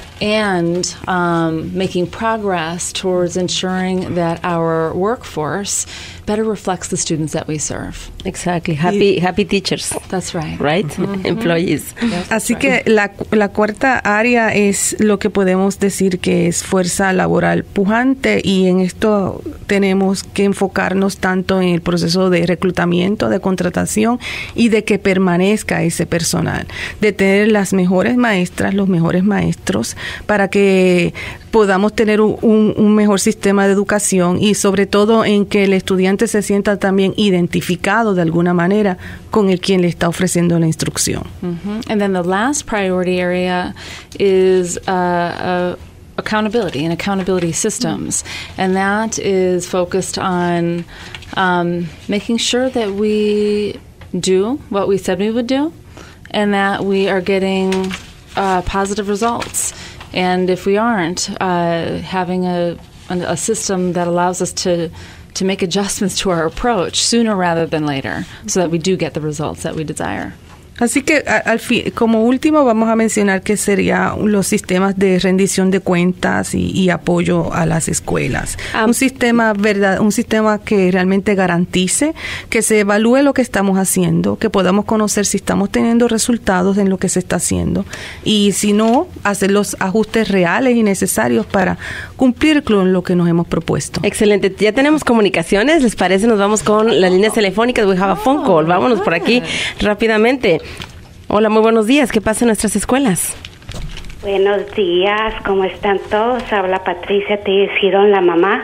and making progress towards ensuring that our workforce better reflects the students that we serve. Exactly. Happy teachers. That's right. Right? Employees. Así que la cuarta área es lo que podemos decir que es fuerza laboral pujante, y en esto tenemos que enfocarnos tanto en el proceso de reclutamiento, de contratación y de que permanezca ese personal, de tener las mejores maestras, los mejores maestros, para que podamos tener un mejor sistema de educación, y sobre todo en que el estudiante se sienta también identificado de alguna manera con el quien le está ofreciendo la instrucción. And then the last priority area is accountability and accountability systems, and that is focused on making sure that we do what we said we would do, and that we are getting positive results. And if we aren't, having a system that allows us to make adjustments to our approach sooner rather than later, so that we do get the results that we desire. Así que como último vamos a mencionar que serían los sistemas de rendición de cuentas y apoyo a las escuelas. Un sistema que realmente garantice que se evalúe lo que estamos haciendo, que podamos conocer si estamos teniendo resultados en lo que se está haciendo, y si no, hacer los ajustes reales y necesarios para cumplir con lo que nos hemos propuesto. Excelente. Ya tenemos comunicaciones. ¿Les parece? Nos vamos con las líneas telefónicas. We have a phone call. Vámonos por aquí rápidamente. Hola, muy buenos días. ¿Qué pasa en nuestras escuelas? Buenos días, ¿cómo están todos? Habla Patricia Tellez Girón, la mamá.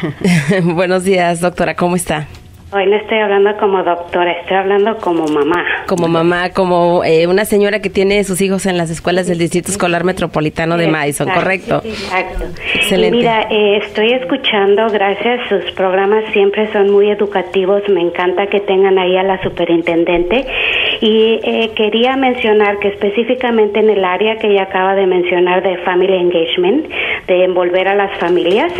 Buenos días, doctora. ¿Cómo está? Hoy no estoy hablando como doctora, estoy hablando como mamá. Como mamá, como una señora que tiene sus hijos en las escuelas del Distrito Escolar Metropolitano de Madison, ¿correcto? Exacto. Excelente. Y mira, estoy escuchando, gracias, sus programas siempre son muy educativos, me encanta que tengan ahí a la superintendente. Y quería mencionar que específicamente en el área que ella acaba de mencionar de Family Engagement, de envolver a las familias,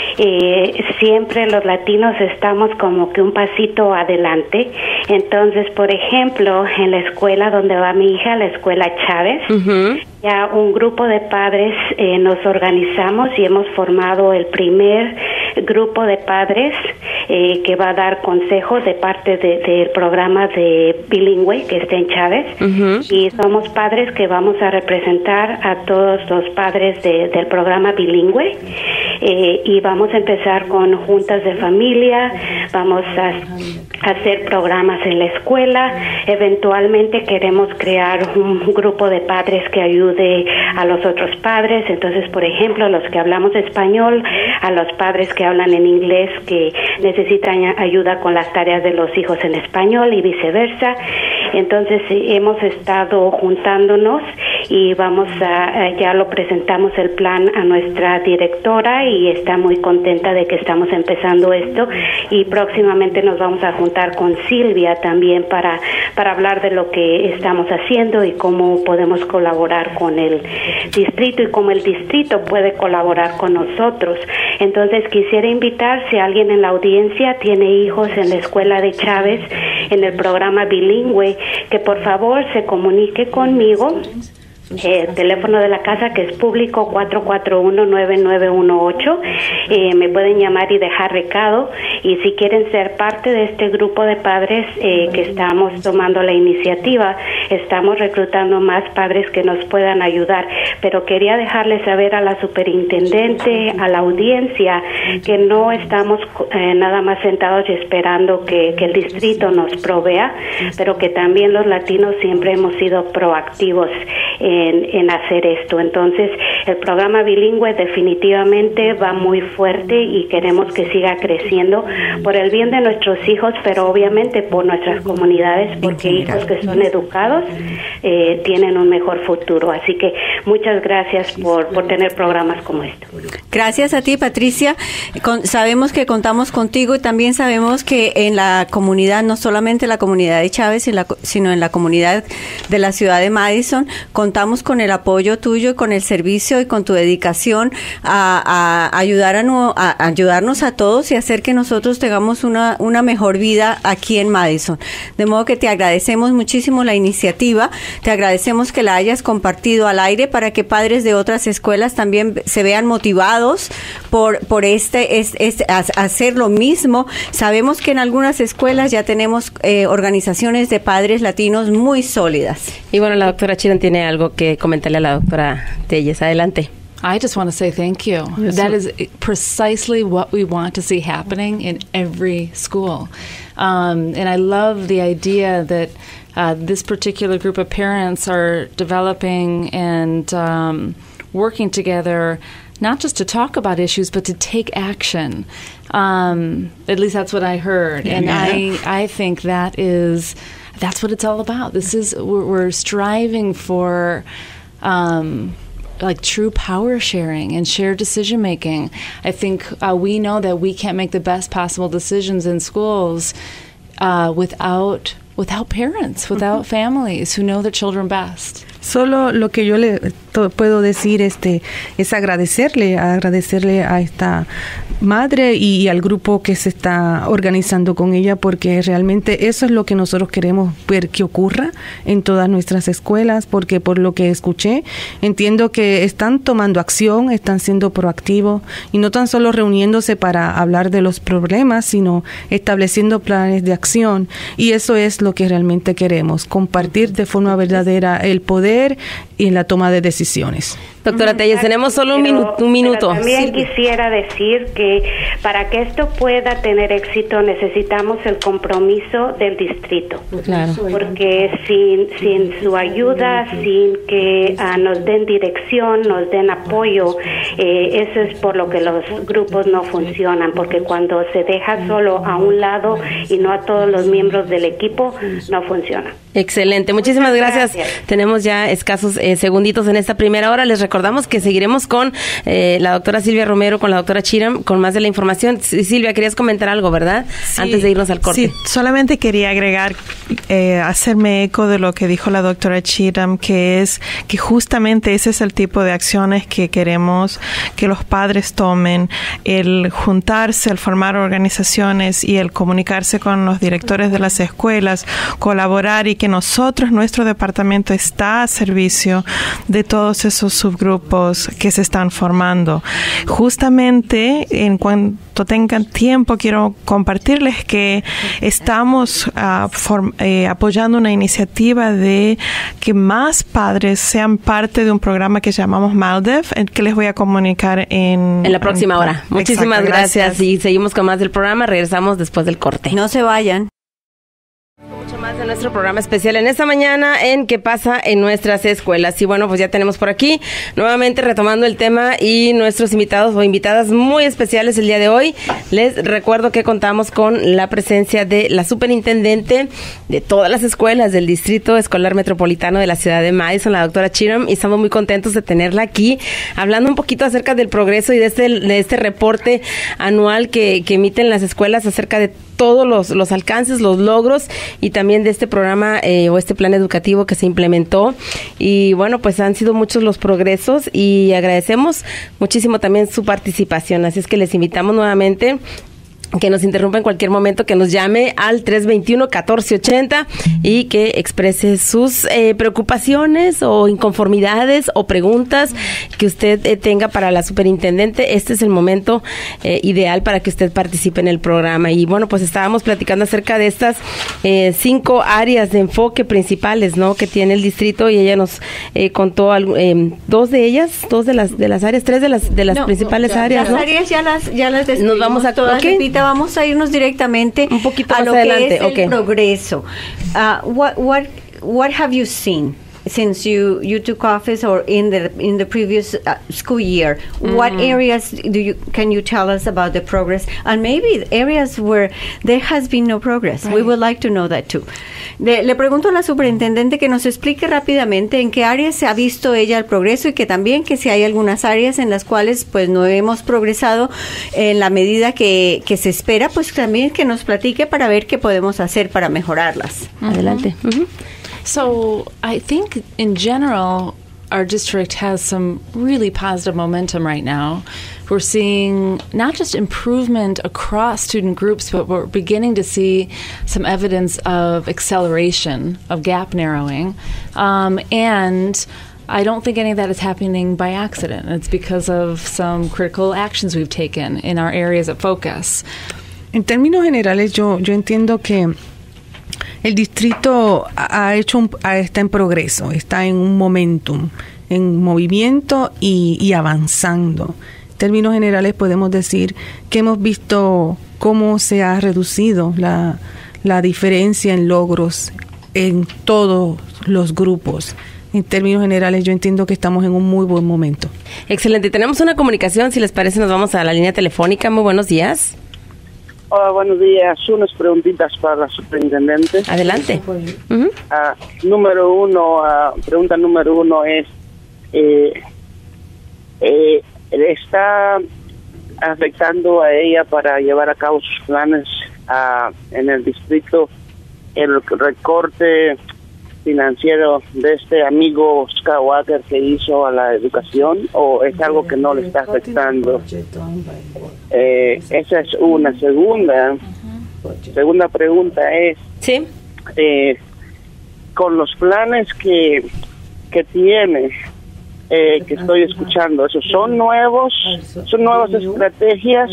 siempre los latinos estamos como que un pasito adelante. Entonces, por ejemplo, en la escuela donde va mi hija, la escuela Chávez, ya un grupo de padres nos organizamos y hemos formado el primer grupo de padres que va a dar consejos de parte del programa de bilingüe que está en Chávez, y somos padres que vamos a representar a todos los padres del programa bilingüe, y vamos a empezar con juntas de familia, vamos a hacer programas en la escuela, eventualmente queremos crear un grupo de padres que ayude a los otros padres. Entonces, por ejemplo, los que hablamos español, a los padres que hablan en inglés que necesitan ayuda con las tareas de los hijos en español y viceversa. Entonces hemos estado juntándonos y ya lo presentamos el plan a nuestra directora y está muy contenta de que estamos empezando esto, y próximamente nos vamos a juntar con Silvia también para hablar de lo que estamos haciendo y cómo podemos colaborar con el distrito y cómo el distrito puede colaborar con nosotros. Entonces quisiera invitar, si alguien en la audiencia tiene hijos en la escuela de Chávez, en el programa bilingüe, que por favor se comunique conmigo. El teléfono de la casa, que es público, 441-9918. Me pueden llamar y dejar recado, y si quieren ser parte de este grupo de padres que estamos tomando la iniciativa, estamos reclutando más padres que nos puedan ayudar, pero quería dejarles saber a la superintendente, a la audiencia, que no estamos nada más sentados y esperando que el distrito nos provea, pero que también los latinos siempre hemos sido proactivos en hacer esto. Entonces, el programa bilingüe definitivamente va muy fuerte y queremos que siga creciendo por el bien de nuestros hijos, pero obviamente por nuestras comunidades, porque hijos que son educados tienen un mejor futuro. Así que muchas gracias por tener programas como esto. Gracias a ti, Patricia. Sabemos que contamos contigo, y también sabemos que en la comunidad, no solamente la comunidad de Chávez, sino en la comunidad de la ciudad de Madison, contamos con el apoyo tuyo y con el servicio y con tu dedicación a ayudarnos a todos y hacer que nosotros tengamos una mejor vida aquí en Madison. De modo que te agradecemos muchísimo la iniciativa, te agradecemos que la hayas compartido al aire para que padres de otras escuelas también se vean motivados por hacer lo mismo. Sabemos que en algunas escuelas ya tenemos organizaciones de padres latinos muy sólidas. Y bueno, la doctora Chiram tiene algo que comentarle a la doctora Telles. Adelante. I just want to say thank you. Yes, that is precisely what we want to see happening in every school. And I love the idea that this particular group of parents are developing and working together, not just to talk about issues, but to take action. At least that's what I heard. And I think that's what it's all about. We're striving for like true power sharing and shared decision making. I think we know that we can't make the best possible decisions in schools without parents, without families who know their children best. Solo lo que yo le puedo decir es agradecerle a esta madre y al grupo que se está organizando con ella, porque realmente eso es lo que nosotros queremos ver que ocurra en todas nuestras escuelas, porque por lo que escuché, entiendo que están tomando acción, están siendo proactivos y no tan solo reuniéndose para hablar de los problemas, sino estableciendo planes de acción, y eso es lo que realmente queremos, compartir de forma verdadera el poder y en la toma de decisiones. Doctora Telles, tenemos solo un minuto. Pero también quisiera decir que para que esto pueda tener éxito necesitamos el compromiso del distrito. Claro. Porque sin su ayuda, sin que nos den dirección, nos den apoyo, eso es por lo que los grupos no funcionan, porque cuando se deja solo a un lado y no a todos los miembros del equipo, no funciona. Excelente, muchísimas gracias. Tenemos ya escasos segunditos en esta primera hora. Les recordamos que seguiremos con la doctora Silvia Romero, con la doctora Chiram, con más de la información. Silvia, querías comentar algo, ¿verdad? Sí, antes de irnos al corte. Sí, solamente quería agregar, hacerme eco de lo que dijo la doctora Chiram, que es que justamente ese es el tipo de acciones que queremos que los padres tomen, el juntarse, el formar organizaciones y el comunicarse con los directores de las escuelas, colaborar, y que nuestro departamento está a servicio de todos esos subgrupos que se están formando. Justamente, en cuanto tengan tiempo, quiero compartirles que estamos apoyando una iniciativa de que más padres sean parte de un programa que llamamos MALDEF, que les voy a comunicar en la próxima hora. Muchísimas gracias. Y seguimos con más del programa. Regresamos después del corte. No se vayan. Mucho más Más de nuestro programa especial en esta mañana en ¿Qué pasa en nuestras escuelas? Y bueno, pues ya tenemos por aquí nuevamente retomando el tema y nuestros invitados o invitadas muy especiales el día de hoy. Les recuerdo que contamos con la presencia de la superintendente de todas las escuelas del Distrito Escolar Metropolitano de la ciudad de Madison, la doctora Cheatham, y estamos muy contentos de tenerla aquí hablando un poquito acerca del progreso y de este reporte anual que emiten las escuelas acerca de todos los alcances, los logros y también de este programa o este plan educativo que se implementó. Y bueno, pues han sido muchos los progresos y agradecemos muchísimo también su participación. Así es que les invitamos nuevamente que nos interrumpa en cualquier momento, que nos llame al 321-1480 y que exprese sus preocupaciones o inconformidades o preguntas que usted tenga para la superintendente. Este es el momento ideal para que usted participe en el programa. Y bueno, pues estábamos platicando acerca de estas 5 áreas de enfoque principales, ¿no?, que tiene el distrito, y ella nos contó 2 de ellas, 2 de las áreas, 3 de las principales áreas, ¿no? Las áreas ya las describimos. Nos vamos a todas, Lupita, vamos a irnos directamente un poquito a más lo adelante. que es el progreso. What have you seen since you took office or in the previous school year? What areas can you tell us about the progress, and maybe areas where there has been no progress? Right. We would like to know that too. Le pregunto a la superintendente que nos explique rápidamente en qué áreas se ha visto ella el progreso, y que también que si hay algunas áreas en las cuales pues no hemos progresado en la medida que se espera, pues también que nos platique para ver qué podemos hacer para mejorarlas. Adelante. So I think in general, our district has some really positive momentum right now. We're seeing not just improvement across student groups, but we're beginning to see some evidence of acceleration, of gap narrowing. And I don't think any of that is happening by accident. It's because of some critical actions we've taken in our areas of focus. En términos generales, yo entiendo que el distrito está en progreso, está en un momentum, en movimiento y avanzando. En términos generales podemos decir que hemos visto cómo se ha reducido la diferencia en logros en todos los grupos. En términos generales, yo entiendo que estamos en un muy buen momento. Excelente. Tenemos una comunicación, si les parece nos vamos a la línea telefónica. Muy buenos días. Hola, buenos días. Unas preguntitas para la superintendente. Adelante. Pregunta número uno es, ¿está afectando a ella para llevar a cabo sus planes en el distrito el recorte financiero de este amigo Scott Walker que hizo a la educación, o es algo que no le está afectando? Esa es una. Segunda pregunta es, ¿sí? Con los planes que tiene, que estoy escuchando, ¿esos son nuevas estrategias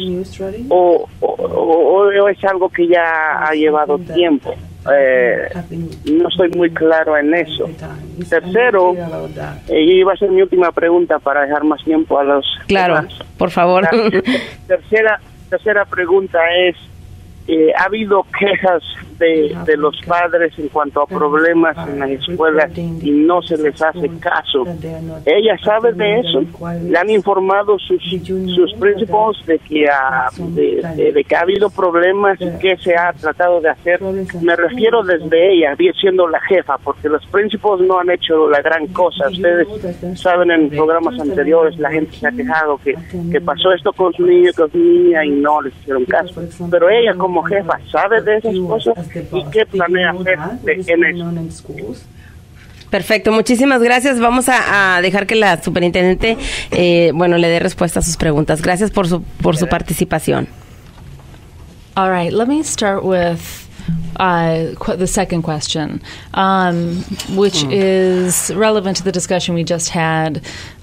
o es algo que ya ha llevado tiempo? No estoy muy claro en eso. Tercero, iba a ser mi última pregunta para dejar más tiempo a los demás. Por favor. Tercera pregunta es, ¿ha habido quejas de los padres en cuanto a problemas en las escuelas y no se les hace caso? ¿Ella sabe de eso? ¿Le han informado sus principals de que ha habido problemas y qué se ha tratado de hacer? Me refiero desde ella, siendo la jefa, porque los principals no han hecho la gran cosa. Ustedes saben, en programas anteriores la gente se ha quejado que pasó esto con su niño, con su niña, y no les hicieron caso. Pero ella como jefa sabe de esas cosas y qué planea hacer en eso. Perfecto, muchísimas gracias. Vamos a dejar que la superintendente le dé respuesta a sus preguntas. Gracias por su participación. All right, let me start with the second question, which is relevant to the discussion we just had.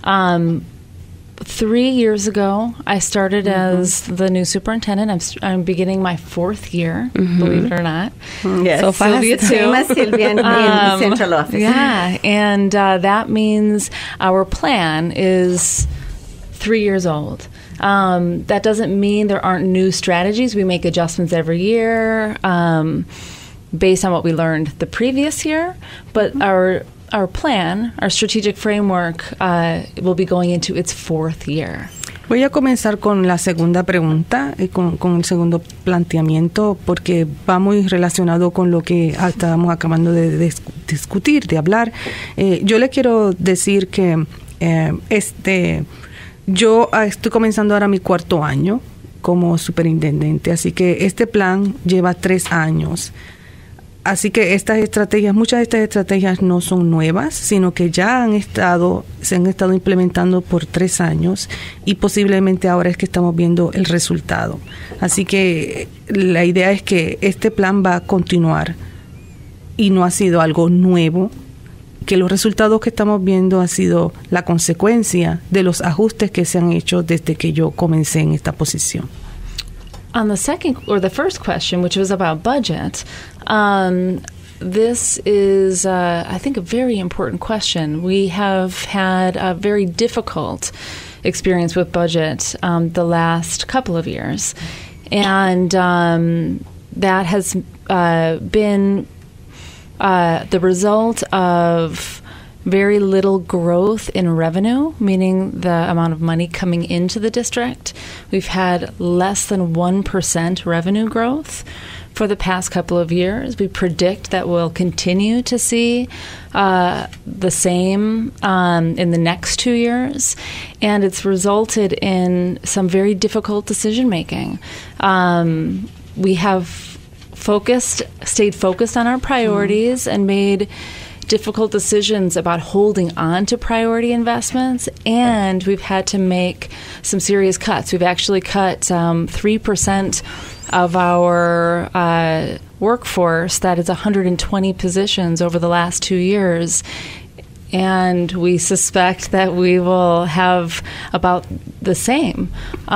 3 years ago, I started as the new superintendent. I'm beginning my 4th year, believe it or not. Yes, so Sylvia too. Sylvia in the central office. Yeah, and that means our plan is 3 years old. That doesn't mean there aren't new strategies. We make adjustments every year. based on what we learned the previous year, but our plan, our strategic framework, will be going into its 4th year. Voy a comenzar con la segunda pregunta, con el segundo planteamiento, porque va muy relacionado con lo que estábamos acabando de discutir, de hablar. Yo le quiero decir que yo estoy comenzando ahora mi 4º año como superintendente, así que este plan lleva 3 años. Así que muchas de estas estrategias no son nuevas, sino que ya se han estado implementando por 3 años y posiblemente ahora es que estamos viendo el resultado. Así que la idea es que este plan va a continuar y no ha sido algo nuevo, que los resultados que estamos viendo han sido la consecuencia de los ajustes que se han hecho desde que yo comencé en esta posición. On the first question, which was about budget, this is, I think, a very important question. We have had a very difficult experience with budget the last couple of years, and that has been the result of very little growth in revenue, meaning the amount of money coming into the district. We've had less than 1% revenue growth for the past couple of years. We predict that we'll continue to see the same in the next 2 years, and it's resulted in some very difficult decision making. We have stayed focused on our priorities and made difficult decisions about holding on to priority investments, and we've had to make some serious cuts. We've actually cut 3% of our workforce, that is 120 positions over the last 2 years, and we suspect that we will have about the same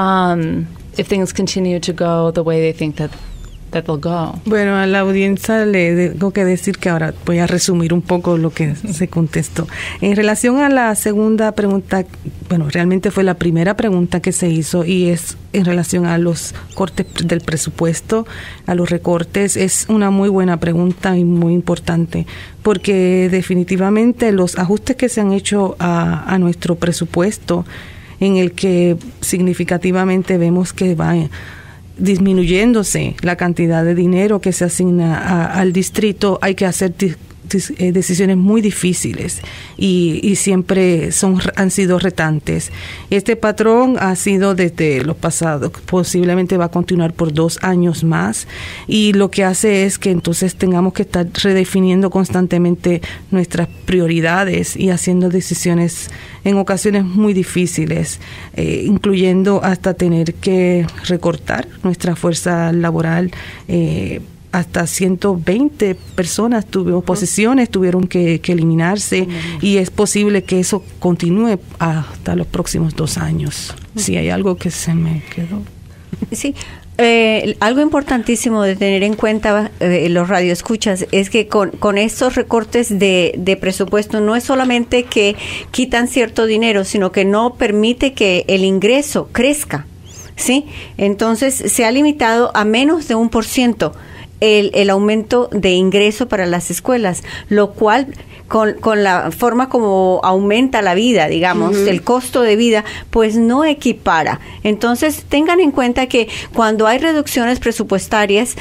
if things continue to go the way they think that they'll go. Bueno, a la audiencia le tengo que decir que ahora voy a resumir un poco lo que se contestó. En relación a la segunda pregunta, bueno, realmente fue la primera pregunta que se hizo y es en relación a los cortes del presupuesto, a los recortes. Es una muy buena pregunta y muy importante, porque definitivamente los ajustes que se han hecho a nuestro presupuesto, en el que significativamente vemos que van disminuyéndose la cantidad de dinero que se asigna al distrito, hay que hacer decisiones muy difíciles y siempre han sido retantes. Este patrón ha sido desde los pasados, posiblemente va a continuar por 2 años más, y lo que hace es que entonces tengamos que estar redefiniendo constantemente nuestras prioridades y haciendo decisiones en ocasiones muy difíciles, incluyendo hasta tener que recortar nuestra fuerza laboral. Hasta 120 personas posiciones tuvieron que eliminarse, y es posible que eso continúe hasta los próximos 2 años. Si hay algo que se me quedó. Sí. Algo importantísimo de tener en cuenta los radioescuchas es que con estos recortes de presupuesto no es solamente que quitan cierto dinero, sino que no permite que el ingreso crezca, ¿sí? Entonces se ha limitado a menos de 1% el aumento de ingreso para las escuelas, lo cual con la forma como aumenta la vida, digamos, el costo de vida, pues no equipara. Entonces tengan en cuenta que cuando hay reducciones presupuestarias,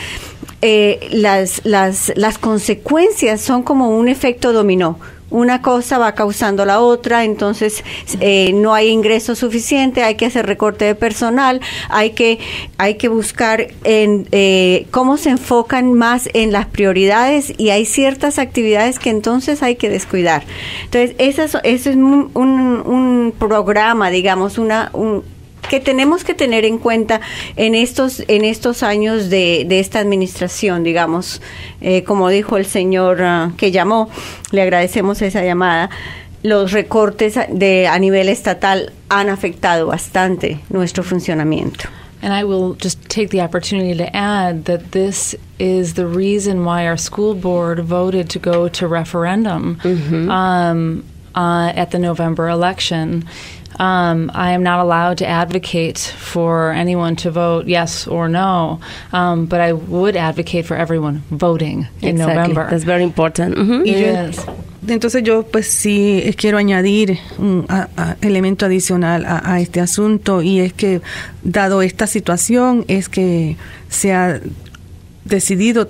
las consecuencias son como un efecto dominó. Una cosa va causando la otra, entonces no hay ingreso suficiente, hay que hacer recorte de personal, hay que buscar cómo se enfocan más en las prioridades, y hay ciertas actividades que entonces hay que descuidar. Entonces, eso es un programa, digamos, que tenemos que tener en cuenta en estos años de esta administración, digamos. Como dijo el señor que llamó, le agradecemos esa llamada. Los recortes a nivel estatal han afectado bastante nuestro funcionamiento. And I will just take the opportunity to add that this is the reason why our school board voted to go to referendum at the November election. I am not allowed to advocate for anyone to vote yes or no, but I would advocate for everyone voting in November. That's very important. Yes. Entonces yo pues sí quiero añadir un elemento adicional a este asunto, y es que dado esta situación es que se ha decidido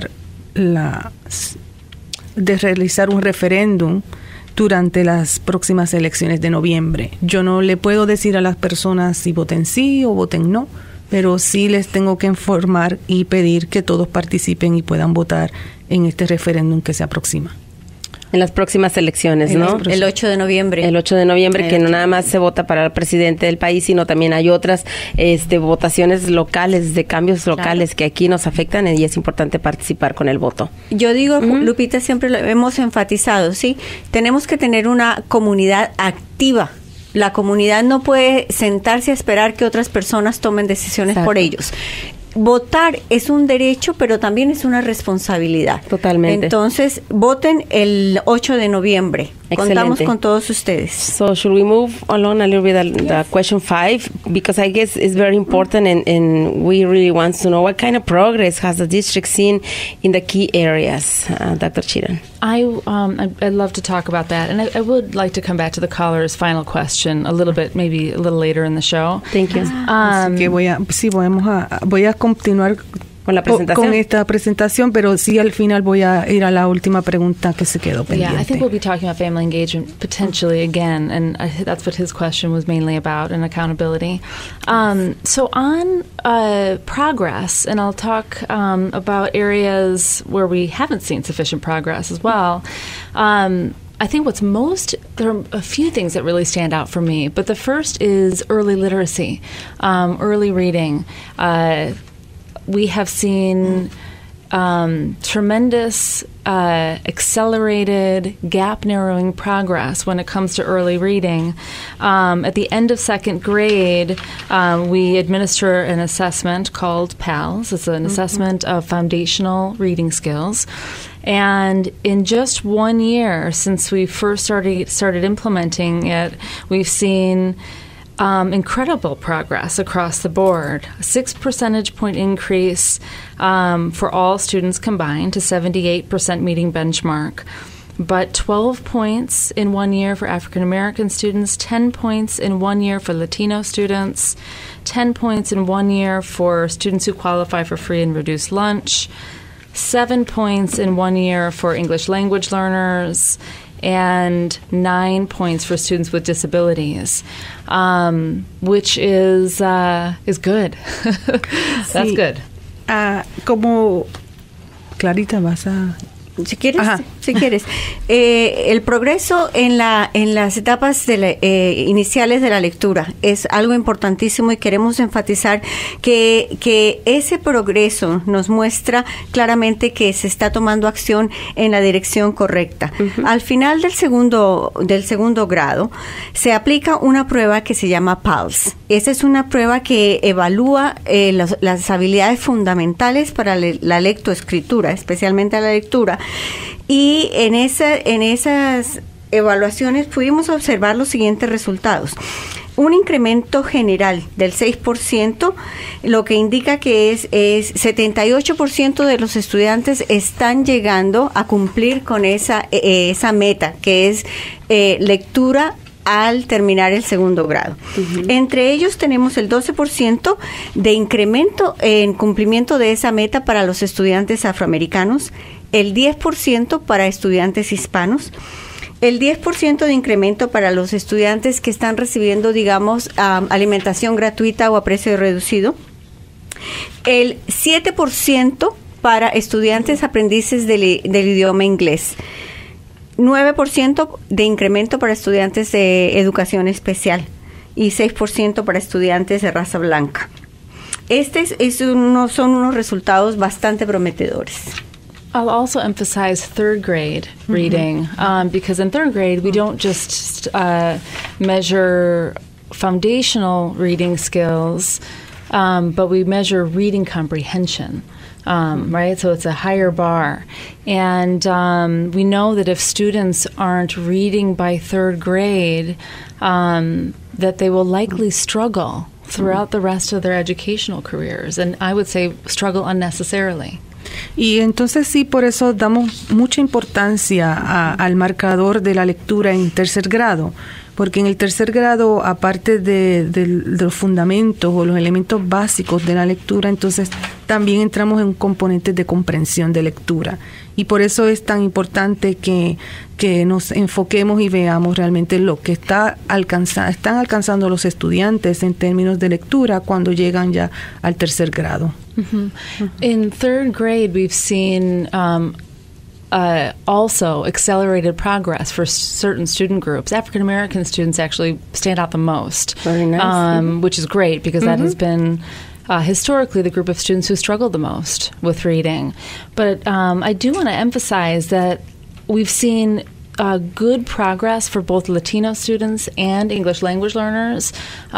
de realizar un referéndum durante las próximas elecciones de noviembre. Yo no le puedo decir a las personas si voten sí o voten no, pero sí les tengo que informar y pedir que todos participen y puedan votar en este referéndum que se aproxima. En las próximas elecciones, ¿no? El 8 de noviembre. El 8 de noviembre, que no nada más se vota para el presidente del país, sino también hay otras votaciones locales, de cambios locales que aquí nos afectan, y es importante participar con el voto. Yo digo, Lupita, siempre lo hemos enfatizado, ¿sí? Tenemos que tener una comunidad activa. La comunidad no puede sentarse a esperar que otras personas tomen decisiones por ellos. Votar es un derecho, pero también es una responsabilidad. Totalmente. Entonces, voten el 8 de noviembre. Excelente. Contamos con todos ustedes. So should we move along a little bit the question 5? Because I guess it's very important, and we really want to know what kind of progress has the district seen in the key areas. Dr. Chiran. I'd love to talk about that, and I would like to come back to the caller's final question a little bit, maybe a little later in the show. Thank you. Así que voy a continuar con esta presentación, pero sí al final voy a ir a la última pregunta que se quedó pendiente. Yeah, I think we'll be talking about family engagement potentially again, and that's what his question was mainly about, and accountability. So on progress, and I'll talk about areas where we haven't seen sufficient progress as well. I think there are a few things that really stand out for me, but the first is early literacy, early reading. We have seen tremendous accelerated gap-narrowing progress when it comes to early reading. At the end of second grade, we administer an assessment called PALS. It's an assessment of foundational reading skills. And in just 1 year since we first started implementing it, we've seen incredible progress across the board. A 6 percentage point increase for all students combined to 78% meeting benchmark. But 12 points in 1 year for African American students, 10 points in 1 year for Latino students, 10 points in 1 year for students who qualify for free and reduced lunch, 7 points in 1 year for English language learners, and 9 points for students with disabilities, which is good. That's good. Como Clarita, vas a... Si quieres. El progreso en las etapas iniciales de la lectura es algo importantísimo, y queremos enfatizar que ese progreso nos muestra claramente que se está tomando acción en la dirección correcta. Al final del segundo grado se aplica una prueba que se llama PALS. Esa es una prueba que evalúa las habilidades fundamentales para la lectoescritura, especialmente la lectura. Y en esas evaluaciones pudimos observar los siguientes resultados. Un incremento general del 6%, lo que indica que es 78% de los estudiantes están llegando a cumplir con esa meta, que es lectura al terminar el segundo grado. Entre ellos tenemos el 12% de incremento en cumplimiento de esa meta para los estudiantes afroamericanos, el 10% para estudiantes hispanos, el 10% de incremento para los estudiantes que están recibiendo, digamos, alimentación gratuita o a precio reducido, el 7% para estudiantes aprendices del idioma inglés, 9% de incremento para estudiantes de educación especial y 6% para estudiantes de raza blanca. Son unos resultados bastante prometedores. I'll also emphasize third grade reading, because in third grade we don't just measure foundational reading skills, but we measure reading comprehension. Right? So it's a higher bar. And we know that if students aren't reading by third grade, that they will likely struggle throughout the rest of their educational careers, and I would say struggle unnecessarily. Y entonces sí, por eso damos mucha importancia al marcador de la lectura en tercer grado, porque en el tercer grado, aparte de los fundamentos o los elementos básicos de la lectura, entonces también entramos en componentes de comprensión de lectura. Y por eso es tan importante que nos enfoquemos y veamos realmente lo que están alcanzando los estudiantes en términos de lectura cuando llegan ya al tercer grado. Mm-hmm. In third grade, we've seen also accelerated progress for certain student groups. African American students actually stand out the most. Very nice. Which is great because that has been historically the group of students who struggled the most with reading. But I do want to emphasize that we've seen good progress for both Latino students and English language learners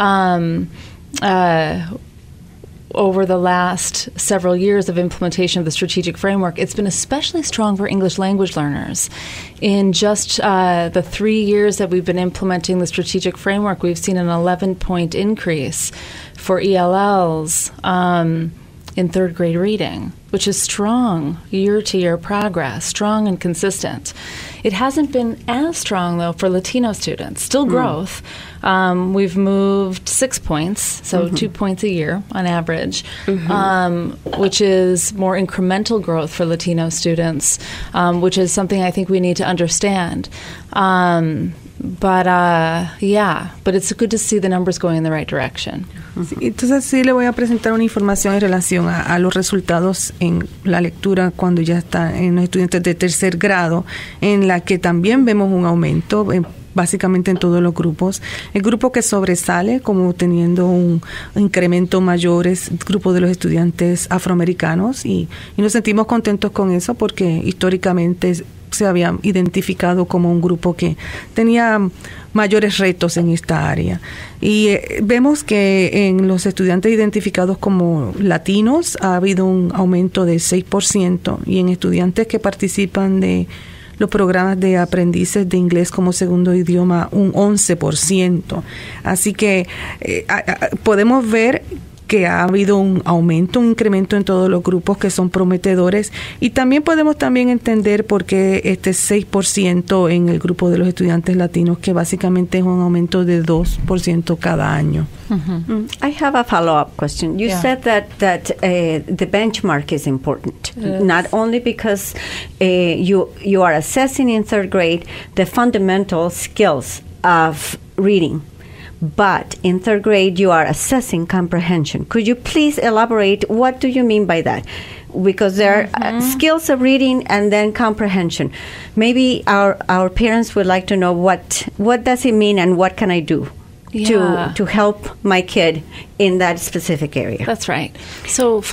over the last several years of implementation of the strategic framework. It's been especially strong for English language learners. In just the 3 years that we've been implementing the strategic framework, we've seen an 11-point increase for ELLs in third grade reading, which is strong year-to-year progress, strong and consistent. It hasn't been as strong, though, for Latino students. Still growth. We've moved 6 points, so 2 points a year on average, which is more incremental growth for Latino students, which is something I think we need to understand. But it's good to see the numbers going in the right direction. Entonces sí le voy a presentar una información en relación a los resultados en la lectura cuando ya está en los estudiantes de tercer grado, en la que también vemos un aumento básicamente en todos los grupos. El grupo que sobresale como teniendo un incremento mayor es el grupo de los estudiantes afroamericanos y nos sentimos contentos con eso porque históricamente se había identificado como un grupo que tenía mayores retos en esta área. Y vemos que en los estudiantes identificados como latinos ha habido un aumento de 6% y en estudiantes que participan de los programas de aprendices de inglés como segundo idioma un 11%. Así que podemos ver que ha habido un aumento, un incremento en todos los grupos que son prometedores y también podemos entender por qué este 6% en el grupo de los estudiantes latinos, que básicamente es un aumento de 2% cada año. I have a follow-up question. You said that the benchmark is important, not only because you are assessing in third grade the fundamental skills of reading, but in third grade, you are assessing comprehension. Could you please elaborate? What do you mean by that? Because there are skills of reading and then comprehension. Maybe our parents would like to know what does it mean and what can I do to help my kid in that specific area. That's right. So,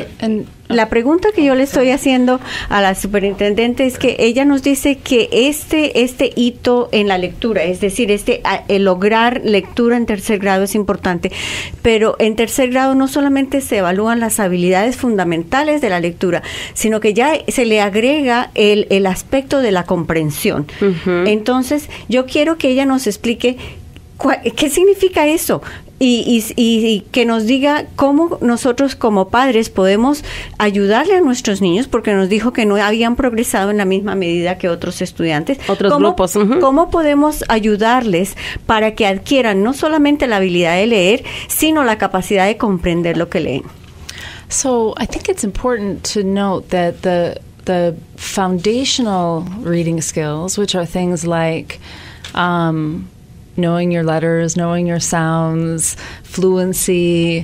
la pregunta que yo le estoy haciendo a la superintendente es que ella nos dice que este hito en la lectura, es decir, el lograr lectura en tercer grado es importante, pero en tercer grado no solamente se evalúan las habilidades fundamentales de la lectura, sino que ya se le agrega el aspecto de la comprensión. Entonces, yo quiero que ella nos explique ¿qué significa eso? Y que nos diga cómo nosotros como padres podemos ayudarle a nuestros niños, porque nos dijo que no habían progresado en la misma medida que otros estudiantes. Otros grupos. ¿Cómo podemos ayudarles para que adquieran no solamente la habilidad de leer, sino la capacidad de comprender lo que leen? So I think it's important to note that the foundational reading skills, which are things like knowing your letters, knowing your sounds, fluency,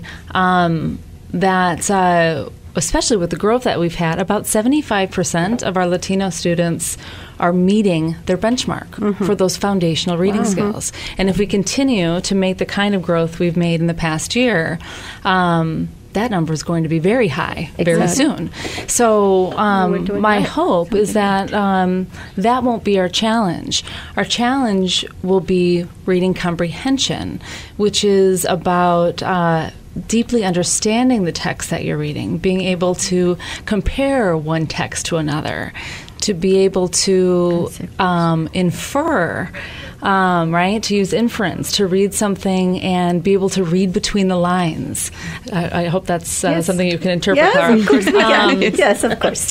especially with the growth that we've had, about 75% of our Latino students are meeting their benchmark for those foundational reading skills. And if we continue to make the kind of growth we've made in the past year, that number is going to be very high very soon. So my hope is that that won't be our challenge. Our challenge will be reading comprehension, which is about deeply understanding the text that you're reading, being able to compare one text to another, to be able to infer right? To use inference, to read something and be able to read between the lines. I hope that's something you can interpret. Yes, of course. Yes, of course.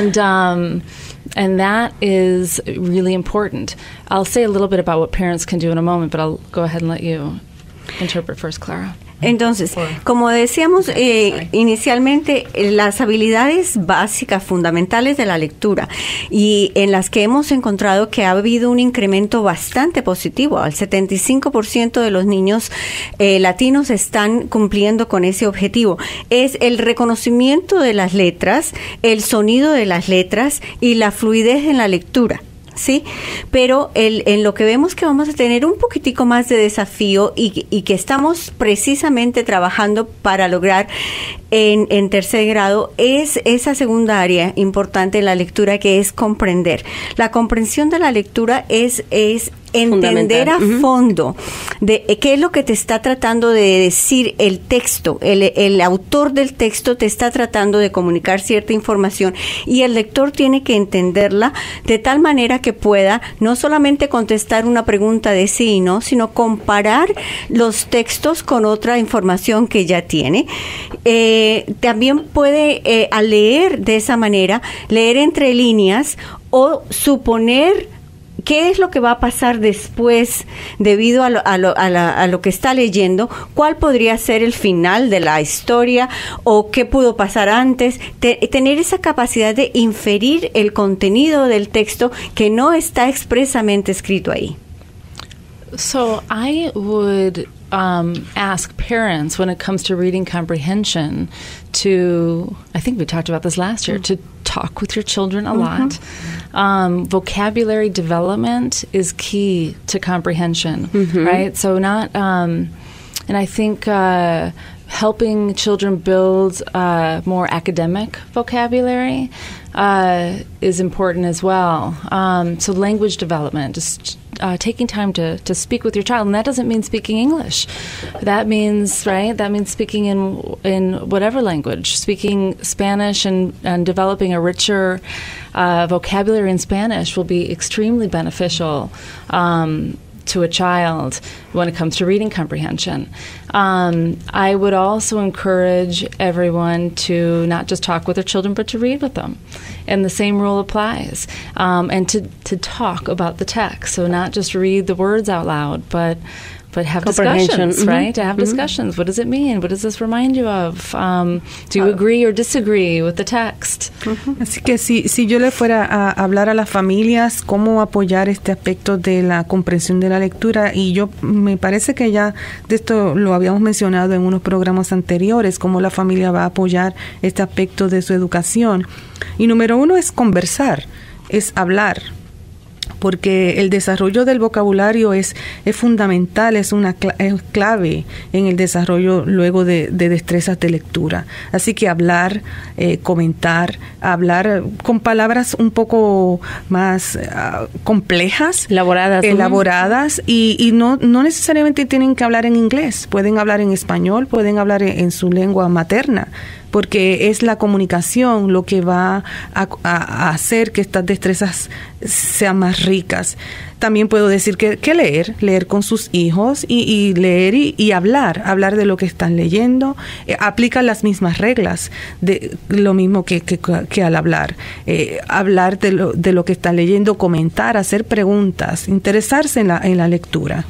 And that is really important. I'll say a little bit about what parents can do in a moment, but I'll go ahead and let you interpret first, Clara. Entonces, como decíamos inicialmente, las habilidades básicas, fundamentales de la lectura, y en las que hemos encontrado que ha habido un incremento bastante positivo. Al 75% de los niños latinos están cumpliendo con ese objetivo. Es el reconocimiento de las letras, el sonido de las letras y la fluidez en la lectura. Sí, pero en lo que vemos que vamos a tener un poquitico más de desafío y que estamos precisamente trabajando para lograr en tercer grado es esa segunda área importante en la lectura, que es comprender. La comprensión de la lectura es entender a fondo de qué es lo que te está tratando de decir el texto. El autor del texto te está tratando de comunicar cierta información y el lector tiene que entenderla de tal manera que pueda no solamente contestar una pregunta de sí y no, sino comparar los textos con otra información que ya tiene. También puede, al leer de esa manera, leer entre líneas o suponer qué es lo que va a pasar después debido a lo que está leyendo, cuál podría ser el final de la historia o qué pudo pasar antes, tener esa capacidad de inferir el contenido del texto que no está expresamente escrito ahí. So I would ask parents, when it comes to reading comprehension, to, I think we talked about this last year, to talk with your children a lot. Vocabulary development is key to comprehension, right? So not, and I think helping children build more academic vocabulary is important as well. So language development, just taking time to speak with your child, and that doesn't mean speaking English. That means, right? That means speaking in whatever language, speaking Spanish and developing a richer vocabulary in Spanish will be extremely beneficial to a child when it comes to reading comprehension. I would also encourage everyone to not just talk with their children, but to read with them. And the same rule applies. And to talk about the text. So not just read the words out loud, but have discussions, right? To have discussions. What does it mean? What does this remind you of? Do you agree or disagree with the text? Así que si yo le fuera a hablar a las familias cómo apoyar este aspecto de la comprensión de la lectura, y yo me parece que ya de esto lo habíamos mencionado en unos programas anteriores, cómo la familia va a apoyar este aspecto de su educación. Y número uno es conversar, es hablar, porque el desarrollo del vocabulario es fundamental, es clave en el desarrollo luego de destrezas de lectura. Así que hablar, comentar, hablar con palabras un poco más complejas, elaboradas y no necesariamente tienen que hablar en inglés, pueden hablar en español, pueden hablar en su lengua materna, porque es la comunicación lo que va a hacer que estas destrezas sean más ricas. También puedo decir que leer con sus hijos y leer y hablar de lo que están leyendo. Aplican las mismas reglas, de lo mismo que al hablar. Hablar de lo que están leyendo, comentar, hacer preguntas, interesarse en la lectura.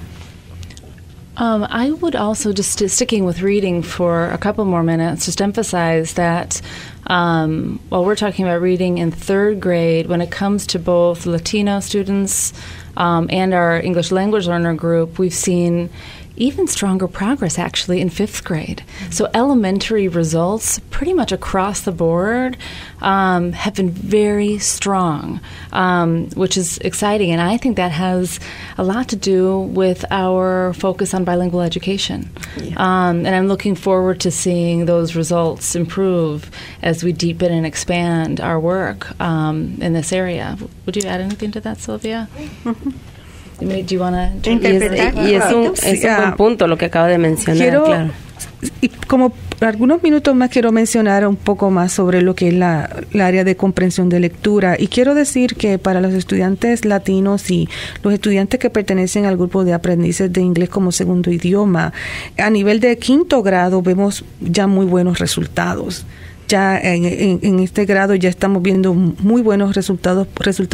I would also, just sticking with reading for a couple more minutes, just emphasize that while we're talking about reading in third grade, when it comes to both Latino students and our English language learner group, we've seen even stronger progress actually in fifth grade. So elementary results pretty much across the board have been very strong, which is exciting. And I think that has a lot to do with our focus on bilingual education. And I'm looking forward to seeing those results improve as we deepen and expand our work in this area. Would you add anything to that, Sylvia? Do you want to interpretar? Y es un buen punto lo que acaba de mencionar. Quiero, y como algunos minutos más quiero mencionar un poco más sobre lo que es la área de comprensión de lectura. Y quiero decir que para los estudiantes latinos y los estudiantes que pertenecen al grupo de aprendices de inglés como segundo idioma, a nivel de 5º grado vemos ya muy buenos resultados. Ya en este grado ya estamos viendo muy buenos resultados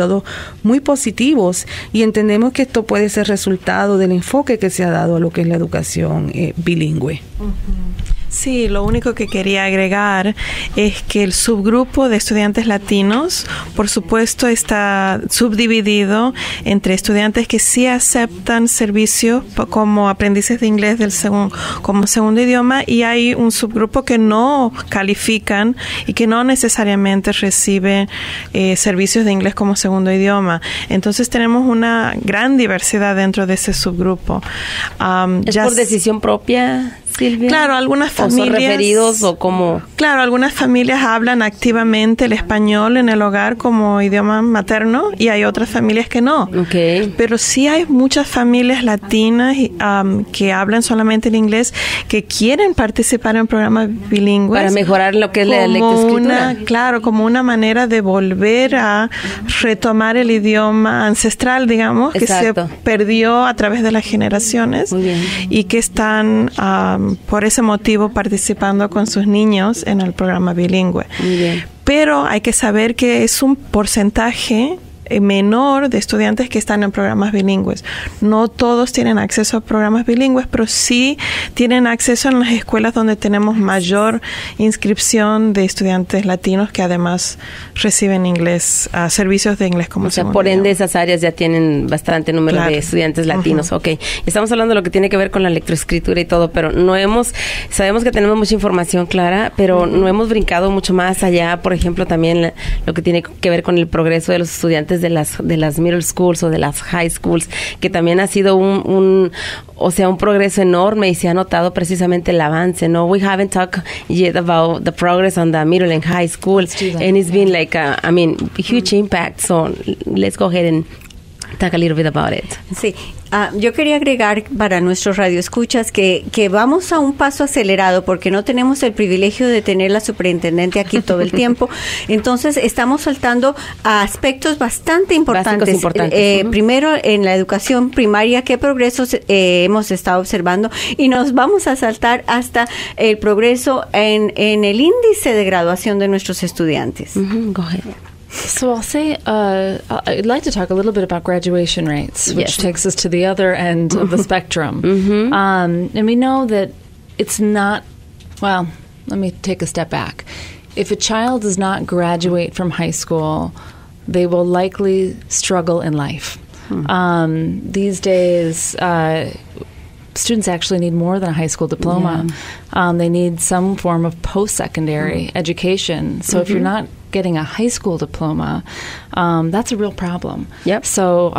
muy positivos, y entendemos que esto puede ser resultado del enfoque que se ha dado a lo que es la educación bilingüe. Sí, lo único que quería agregar es que el subgrupo de estudiantes latinos, por supuesto, está subdividido entre estudiantes que sí aceptan servicios como aprendices de inglés como segundo idioma, y hay un subgrupo que no califican y que no necesariamente reciben servicios de inglés como segundo idioma. Entonces tenemos una gran diversidad dentro de ese subgrupo. ¿Es por decisión propia, Silvia? Claro, algunas familias... ¿O son referidos o cómo? Claro, algunas familias hablan activamente el español en el hogar como idioma materno, y hay otras familias que no. Okay. Pero sí hay muchas familias latinas que hablan solamente el inglés, que quieren participar en programas bilingües. Para mejorar lo que es la lectoescritura. Claro, como una manera de volver a retomar el idioma ancestral, digamos, Exacto. que se perdió a través de las generaciones. Muy bien. Y que están por ese motivo participando con sus niños en el programa bilingüe. Muy bien. Pero hay que saber que es un porcentaje menor de estudiantes que están en programas bilingües. No todos tienen acceso a programas bilingües, pero sí tienen acceso en las escuelas donde tenemos mayor inscripción de estudiantes latinos que además reciben inglés, servicios de inglés como segundo por ende, idioma. esas áreas ya tienen bastante número de estudiantes latinos. Uh-huh. Ok, estamos hablando de lo que tiene que ver con la lectoescritura y todo, pero sabemos que tenemos mucha información clara, pero no hemos brincado mucho más allá. Por ejemplo, también lo que tiene que ver con el progreso de los estudiantes de las middle schools o de las high schools, que también ha sido un progreso enorme, y se ha notado precisamente el avance. No, we haven't talked yet about the progress on the middle and high school, and it's been like huge impact. So let's go ahead and talk a little bit about it. Sí. Yo quería agregar para nuestros radioescuchas que vamos a un paso acelerado porque no tenemos el privilegio de tener la superintendente aquí todo el tiempo. Entonces, estamos saltando a aspectos bastante importantes. Primero, en la educación primaria, qué progresos hemos estado observando, y nos vamos a saltar hasta el progreso en el índice de graduación de nuestros estudiantes. Go ahead. So I'll say, I'd like to talk a little bit about graduation rates, which takes us to the other end of the spectrum. Mm-hmm. And we know that it's not, well, let me take a step back. If a child does not graduate from high school, they will likely struggle in life. These days, students actually need more than a high school diploma. Yeah. They need some form of post-secondary education. So if you're not getting a high school diploma, that's a real problem. Yep. So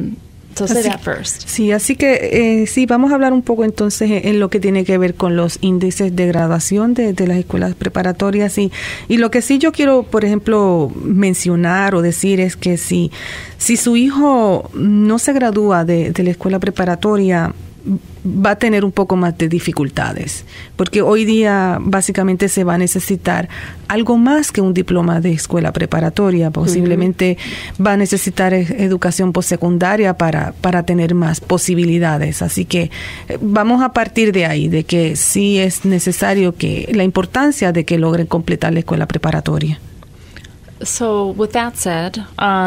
say that first. Sí, así que sí, vamos a hablar un poco entonces en lo que tiene que ver con los índices de graduación de las escuelas preparatorias, y lo que sí yo quiero, por ejemplo, mencionar o decir es que si su hijo no se gradúa de la escuela preparatoria, va a tener un poco más de dificultades, porque hoy día básicamente se va a necesitar algo más que un diploma de escuela preparatoria. Posiblemente va a necesitar educación postsecundaria para tener más posibilidades. Así que vamos a partir de ahí, de que sí es necesario la importancia de que logren completar la escuela preparatoria. So with that said,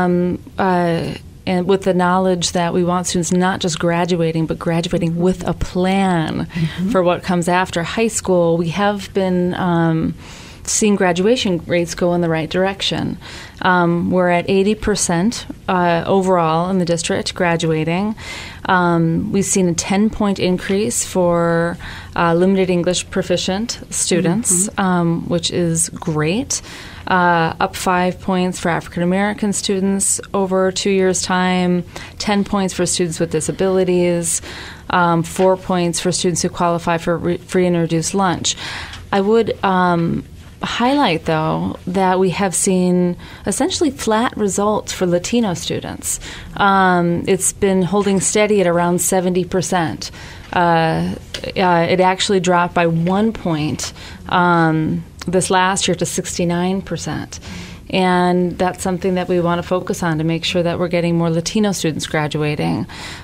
and with the knowledge that we want students not just graduating, but graduating with a plan for what comes after high school, we have been seeing graduation rates go in the right direction. We're at 80% overall in the district graduating. We've seen a 10-point increase for limited English proficient students, which is great. Up 5 points for African American students over 2 years' time, 10 points for students with disabilities, 4 points for students who qualify for free and reduced lunch. I would highlight, though, that we have seen essentially flat results for Latino students. It's been holding steady at around 70%. It actually dropped by 1 point this last year to 69%. And that's something that we want to focus on to make sure that we're getting more Latino students graduating.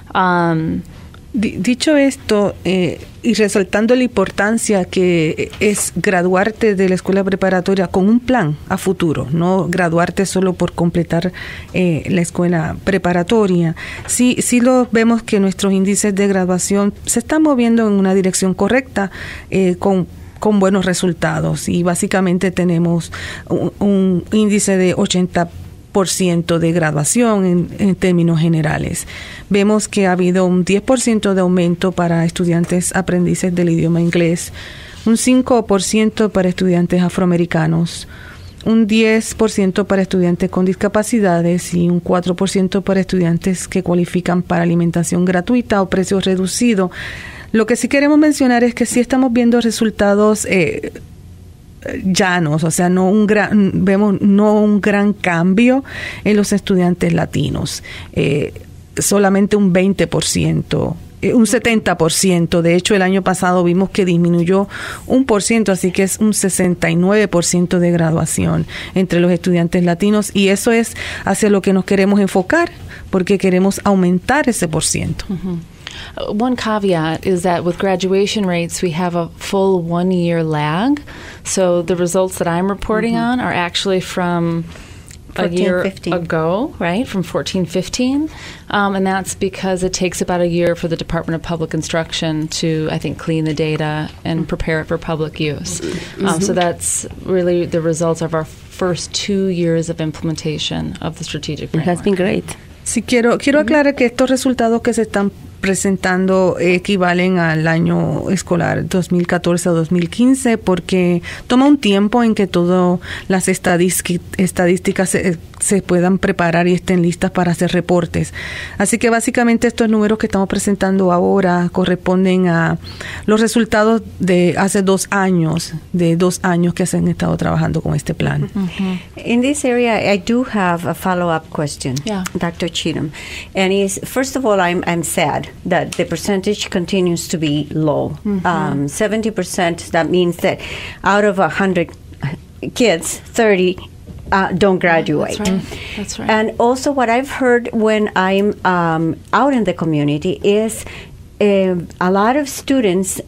Dicho esto, y resaltando la importancia que es graduarte de la escuela preparatoria con un plan a futuro, no graduarte solo por completar la escuela preparatoria. Sí lo vemos que nuestros índices de graduación se están moviendo en una dirección correcta, con buenos resultados, y básicamente tenemos un índice de 80% de graduación en términos generales. Vemos que ha habido un 10% de aumento para estudiantes aprendices del idioma inglés, un 5% para estudiantes afroamericanos, un 10% para estudiantes con discapacidades y un 4% para estudiantes que cualifican para alimentación gratuita o precio reducido. Lo que sí queremos mencionar es que sí estamos viendo resultados llanos, o sea, vemos un gran cambio en los estudiantes latinos, solamente un 20%, un 70%. De hecho, el año pasado vimos que disminuyó 1%, así que es un 69% de graduación entre los estudiantes latinos, y eso es hacia lo que nos queremos enfocar, porque queremos aumentar ese por ciento. One caveat is that with graduation rates, we have a full 1 year lag. So the results that I'm reporting on are actually from a year ago, right, from 14-15. And that's because it takes about a year for the Department of Public Instruction to, I think, clean the data and prepare it for public use. So that's really the results of our first 2 years of implementation of the strategic framework. It has been great. Sí, quiero aclarar que estos resultados que se están presentando equivalen al año escolar 2014 a 2015, porque toma un tiempo en que todas las estadísticas se puedan preparar y estén listas para hacer reportes. Así que básicamente estos números que estamos presentando ahora corresponden a los resultados de hace 2 años, que se han estado trabajando con este plan. In this area, I do have a follow-up question, Dr. Cheatham. And first of all, I'm sad that the percentage continues to be low. 70%, that means that out of 100 kids, 30 don't graduate. That's right. And also what I've heard when I'm out in the community is a lot of students,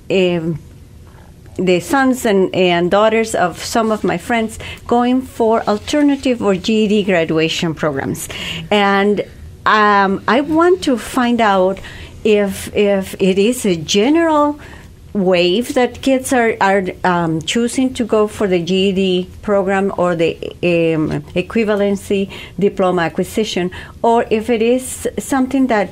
the sons and daughters of some of my friends, going for alternative or GED graduation programs. And I want to find out if it is a general wave that kids are choosing to go for the GED program or the equivalency diploma acquisition, or if it is something that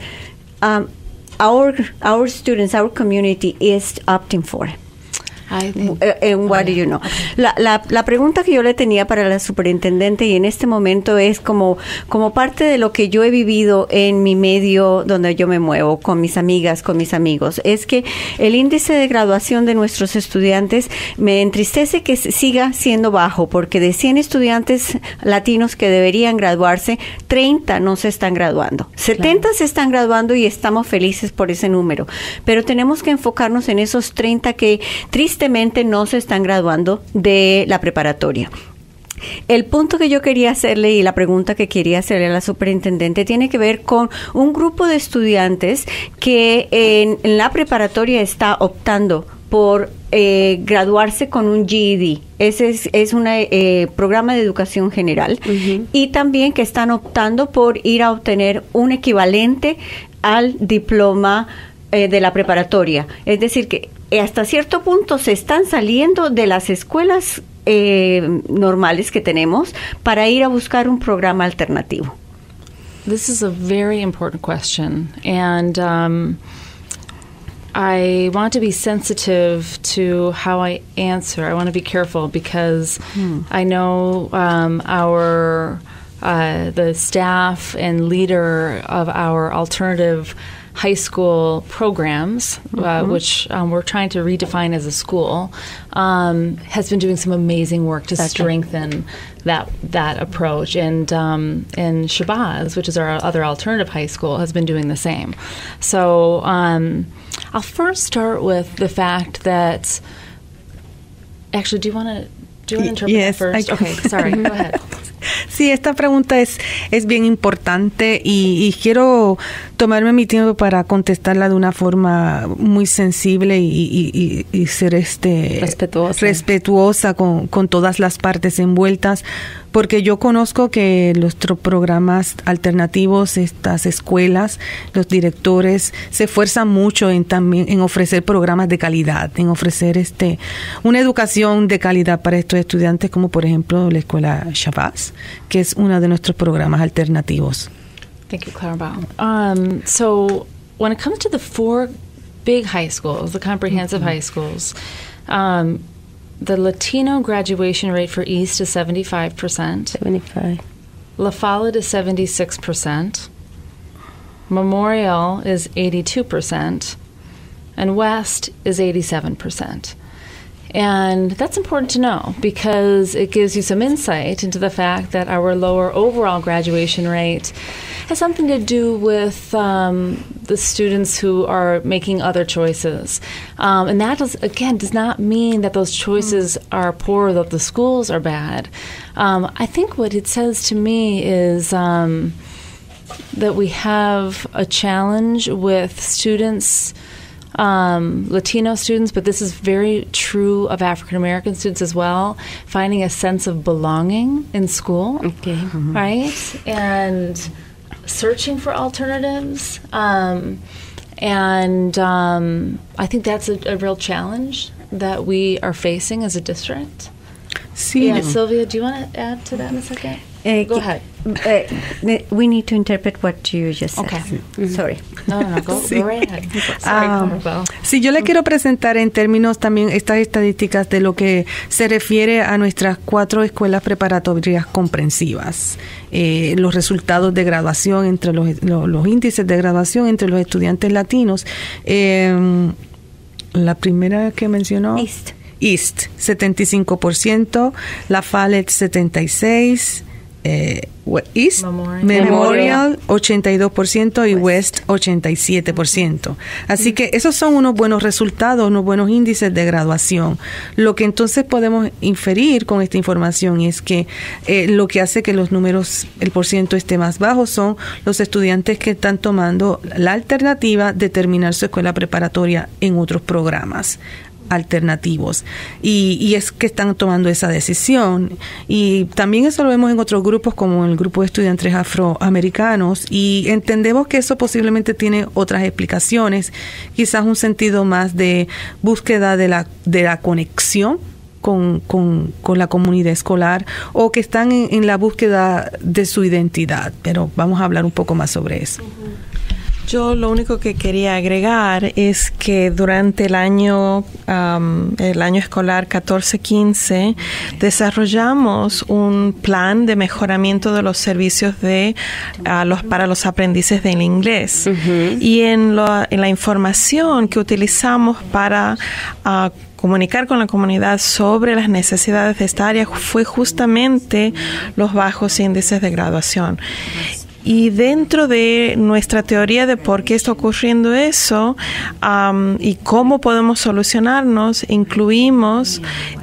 our students, our community is opting for. What do you know? La pregunta que yo le tenía para la superintendente, y en este momento es como parte de lo que yo he vivido en mi medio donde yo me muevo, con mis amigas, con mis amigos, es que el índice de graduación de nuestros estudiantes me entristece que siga siendo bajo, porque de 100 estudiantes latinos que deberían graduarse, 30 no se están graduando. 70 se están graduando y estamos felices por ese número, pero tenemos que enfocarnos en esos 30 que tristemente no se están graduando de la preparatoria. El punto que yo quería hacerle y la pregunta que quería hacerle a la superintendente tiene que ver con un grupo de estudiantes que en la preparatoria está optando por graduarse con un GED. Ese es un programa de educación general, y también que están optando por ir a obtener un equivalente al diploma de la preparatoria. Es decir, que hasta cierto punto se están saliendo de las escuelas normales que tenemos para ir a buscar un programa alternativo. This is a very important question, and I want to be sensitive to how I answer. I want to be careful because I know the staff and leader of our alternative high school programs, which we're trying to redefine as a school, has been doing some amazing work to strengthen that approach. And Shabazz, which is our other alternative high school, has been doing the same. So I'll first start with the fact that, actually, do you want to interpret that first? Okay, sorry, go ahead. Sí, esta pregunta es bien importante y quiero tomarme mi tiempo para contestarla de una forma muy sensible y ser respetuosa con todas las partes envueltas, porque yo conozco que nuestros programas alternativos, estas escuelas, los directores se esfuerzan mucho en ofrecer programas de calidad, en ofrecer una educación de calidad para estos estudiantes, como por ejemplo la escuela Shabazz, que es uno de nuestros programas alternativos. Thank you, Clarabelle. So when it comes to the 4 big high schools, the comprehensive high schools, the Latino graduation rate for East is 75%. 75. La Follette is 76%. Memorial is 82%. And West is 87%. And that's important to know because it gives you some insight into the fact that our lower overall graduation rate has something to do with the students who are making other choices. And that, does not mean that those choices are poor, that the schools are bad. I think what it says to me is that we have a challenge with students, Latino students, but this is very true of African American students as well, finding a sense of belonging in school, right? And searching for alternatives. I think that's a real challenge that we are facing as a district. Sí. Yeah, Sylvia, do you want to add to that in a second? Go ahead. We need to interpret what you just said. Okay. Sorry. No, go right ahead. Sorry, Clarabelle. Sí, yo le quiero presentar en términos también estas estadísticas de lo que se refiere a nuestras 4 escuelas preparatorias comprensivas. Los resultados de graduación entre los índices de graduación entre los estudiantes latinos. La primera que mencionó, East 75%, La Follette 76%, East Memorial 82% y West 87%. Así que esos son unos buenos resultados, unos buenos índices de graduación. Lo que entonces podemos inferir con esta información es que lo que hace que los números, el porciento esté más bajo, son los estudiantes que están tomando la alternativa de terminar su escuela preparatoria en otros programas alternativos y es que están tomando esa decisión, y también eso lo vemos en otros grupos como el grupo de estudiantes afroamericanos, y entendemos que eso posiblemente tiene otras explicaciones, quizás un sentido más de búsqueda de la conexión con la comunidad escolar, o que están en la búsqueda de su identidad, pero vamos a hablar un poco más sobre eso. Yo lo único que quería agregar es que durante el año escolar 14-15 desarrollamos un plan de mejoramiento de los servicios para los aprendices del inglés. Y en la información que utilizamos para comunicar con la comunidad sobre las necesidades de esta área fue justamente los bajos índices de graduación. Y dentro de nuestra teoría de por qué está ocurriendo eso y cómo podemos solucionarnos, incluimos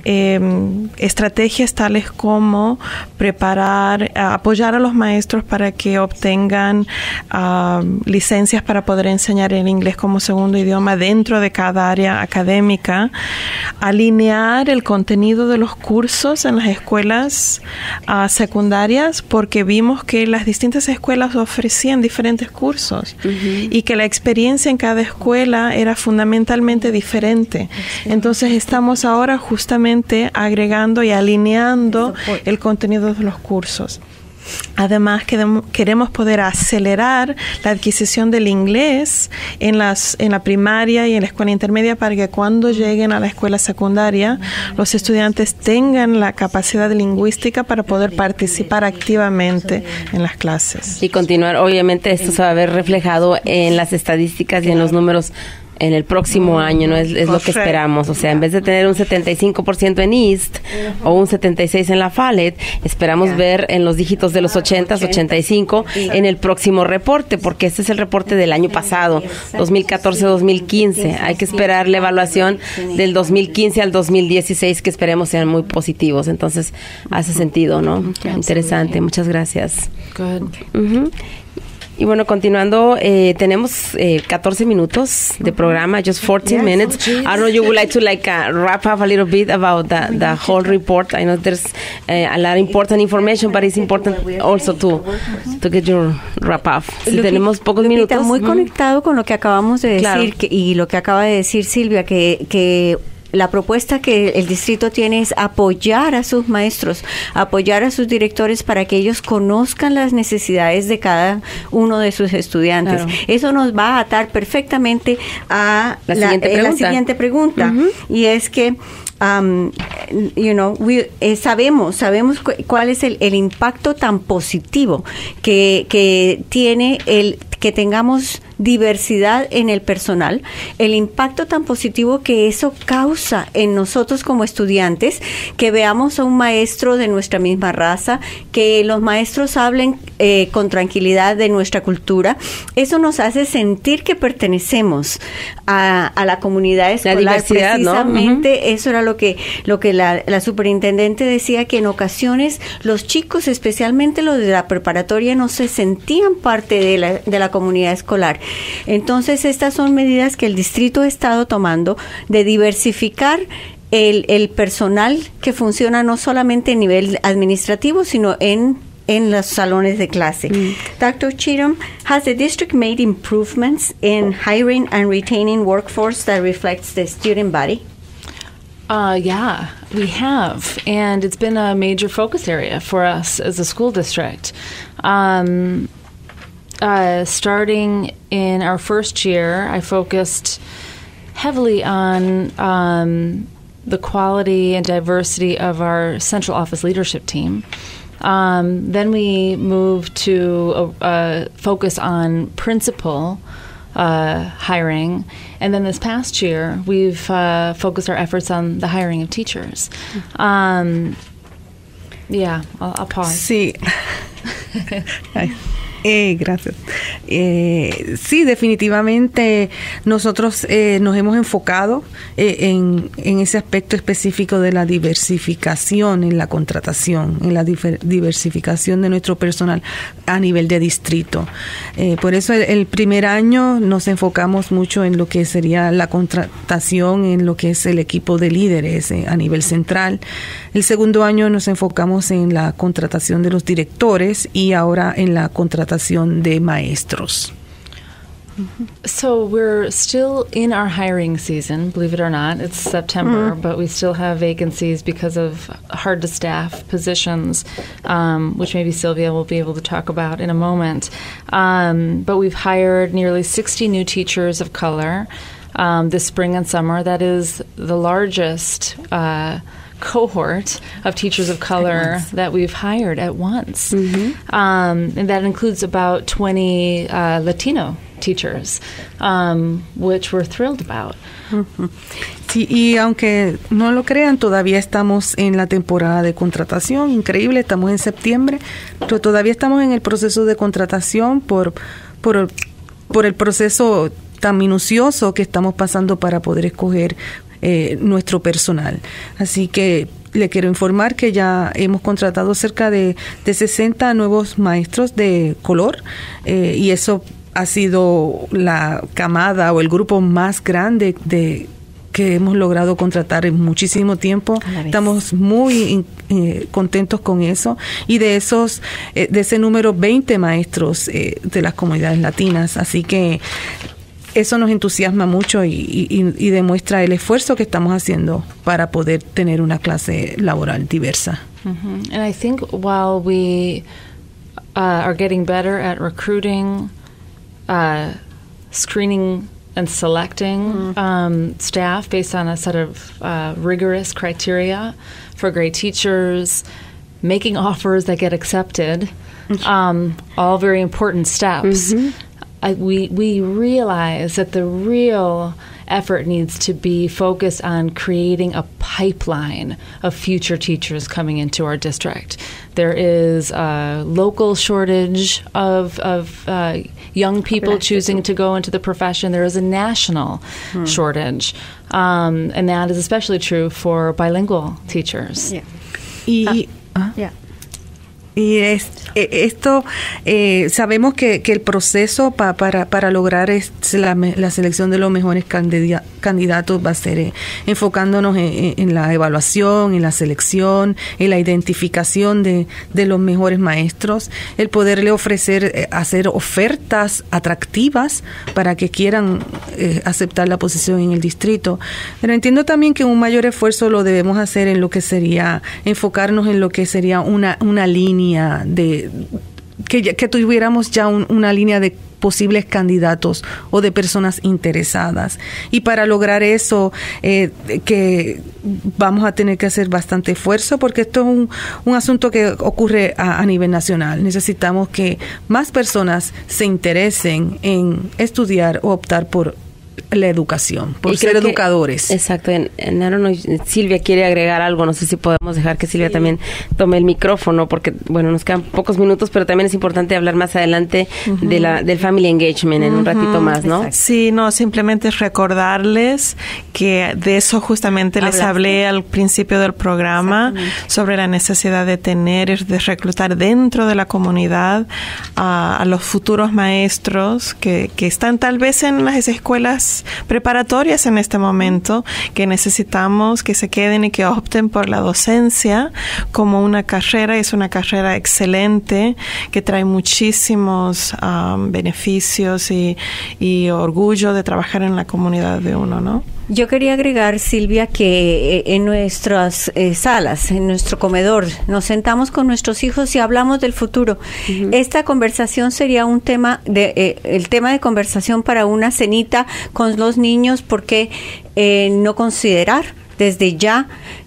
estrategias tales como apoyar a los maestros para que obtengan licencias para poder enseñar el inglés como segundo idioma dentro de cada área académica, alinear el contenido de los cursos en las escuelas secundarias, porque vimos que las distintas escuelas ofrecían diferentes cursos y que la experiencia en cada escuela era fundamentalmente diferente. Entonces estamos ahora justamente agregando y alineando el contenido de los cursos. Además, queremos poder acelerar la adquisición del inglés en la primaria y en la escuela intermedia para que cuando lleguen a la escuela secundaria los estudiantes tengan la capacidad lingüística para poder participar activamente en las clases. Y continuar, obviamente esto se va a ver reflejado en las estadísticas y en los números en el próximo año, ¿no? Es lo que esperamos. O sea, en vez de tener un 75% en East o un 76% en la Fallet, esperamos ver en los dígitos de los 80s, 85 en el próximo reporte, porque este es el reporte del año pasado, 2014-2015. Hay que esperar la evaluación del 2015 al 2016, que esperemos sean muy positivos. Entonces, hace sentido, ¿no? Interesante. Muchas gracias. Good. Y bueno, continuando, tenemos 14 minutos de programa, just 14 minutes. I don't know, you would like to wrap up a little bit about the whole report. I know there's a lot of important information, but it's important also to get your wrap up. Si tenemos pocos minutos. Muy conectado con lo que acabamos de decir, claro. Y lo que acaba de decir Silvia, que la propuesta que el distrito tiene es apoyar a sus maestros, apoyar a sus directores para que ellos conozcan las necesidades de cada uno de sus estudiantes. Claro. Eso nos va a atar perfectamente a la siguiente pregunta. Y es que sabemos cuál es el impacto tan positivo que tiene que tengamos diversidad en el personal, el impacto tan positivo que eso causa en nosotros como estudiantes, que veamos a un maestro de nuestra misma raza, que los maestros hablen con tranquilidad de nuestra cultura. Eso nos hace sentir que pertenecemos a la comunidad escolar. La diversidad, precisamente, ¿no? Eso era lo que la superintendente decía, que en ocasiones los chicos, especialmente los de la preparatoria, no se sentían parte de la comunidad escolar. Entonces, estas son medidas que el distrito ha estado tomando de diversificar el personal que funciona no solamente a nivel administrativo, sino en los salones de clase. Dr. Cheatham, has the district made improvements in hiring and retaining workforce that reflects the student body? Yeah, we have. And it's been a major focus area for us as a school district. Starting in our first year, I focused heavily on the quality and diversity of our central office leadership team. Then we moved to focus on principal hiring. And then this past year, we've focused our efforts on the hiring of teachers. I'll pause. Sí. Gracias. Sí, definitivamente nosotros nos hemos enfocado en ese aspecto específico de la diversificación en la contratación, en la diversificación de nuestro personal a nivel de distrito. Por eso el primer año nos enfocamos mucho en lo que sería la contratación, en lo que es el equipo de líderes a nivel central. El segundo año nos enfocamos en la contratación de los directores y ahora en la contratación de maestros. So we're still in our hiring season, believe it or not. It's September, but we still have vacancies because of hard to staff positions, which maybe Sylvia will be able to talk about in a moment. But we've hired nearly 60 new teachers of color this spring and summer. That is the largest cohort of teachers of color that we've hired at once. And that includes about 20 Latino teachers, which we're thrilled about. Sí, y aunque no lo crean, todavía estamos en la temporada de contratación. Increíble, estamos en septiembre, pero todavía estamos en el proceso de contratación por el proceso tan minucioso que estamos pasando para poder escoger nuestro personal. Así que le quiero informar que ya hemos contratado cerca de 60 nuevos maestros de color y eso ha sido la camada o el grupo más grande que hemos logrado contratar en muchísimo tiempo. Estamos muy contentos con eso, y de ese número 20 maestros de las comunidades latinas. Así que eso nos entusiasma mucho y demuestra el esfuerzo que estamos haciendo para poder tener una clase laboral diversa. And I think while we are getting better at recruiting, screening, and selecting staff based on a set of rigorous criteria for great teachers, making offers that get accepted, all very important steps. We realize that the real effort needs to be focused on creating a pipeline of future teachers coming into our district. There is a local shortage of young people choosing to go into the profession. There is a national shortage, and that is especially true for bilingual teachers. Y esto, sabemos que el proceso para lograr la selección de los mejores candidatos va a ser enfocándonos en la evaluación, en la selección, en la identificación de los mejores maestros, el poderle ofrecer, hacer ofertas atractivas para que quieran aceptar la posición en el distrito. Pero entiendo también que un mayor esfuerzo lo debemos hacer en lo que sería, enfocarnos en lo que sería una línea de que tuviéramos ya una línea de posibles candidatos o de personas interesadas. Y para lograr eso, que vamos a tener que hacer bastante esfuerzo, porque esto es un asunto que ocurre a nivel nacional. Necesitamos que más personas se interesen en estudiar o optar por la educación, por ser educadores. Exacto. Silvia quiere agregar algo, no sé si podemos dejar que Silvia también tome el micrófono, porque bueno, nos quedan pocos minutos, pero también es importante hablar más adelante del Family Engagement en un ratito más, ¿no? Exacto. Sí, no, simplemente recordarles que de eso justamente les hablé al principio del programa, sobre la necesidad de de reclutar dentro de la comunidad a los futuros maestros que están tal vez en las escuelas preparatorias en este momento, que necesitamos que se queden y que opten por la docencia como una carrera. Es una carrera excelente que trae muchísimos beneficios y orgullo de trabajar en la comunidad de uno, ¿no? Yo quería agregar, Silvia, que en nuestras salas, en nuestro comedor, nos sentamos con nuestros hijos y hablamos del futuro. Esta conversación sería un tema el tema de conversación para una cenita con los niños, porque no considerar desde ya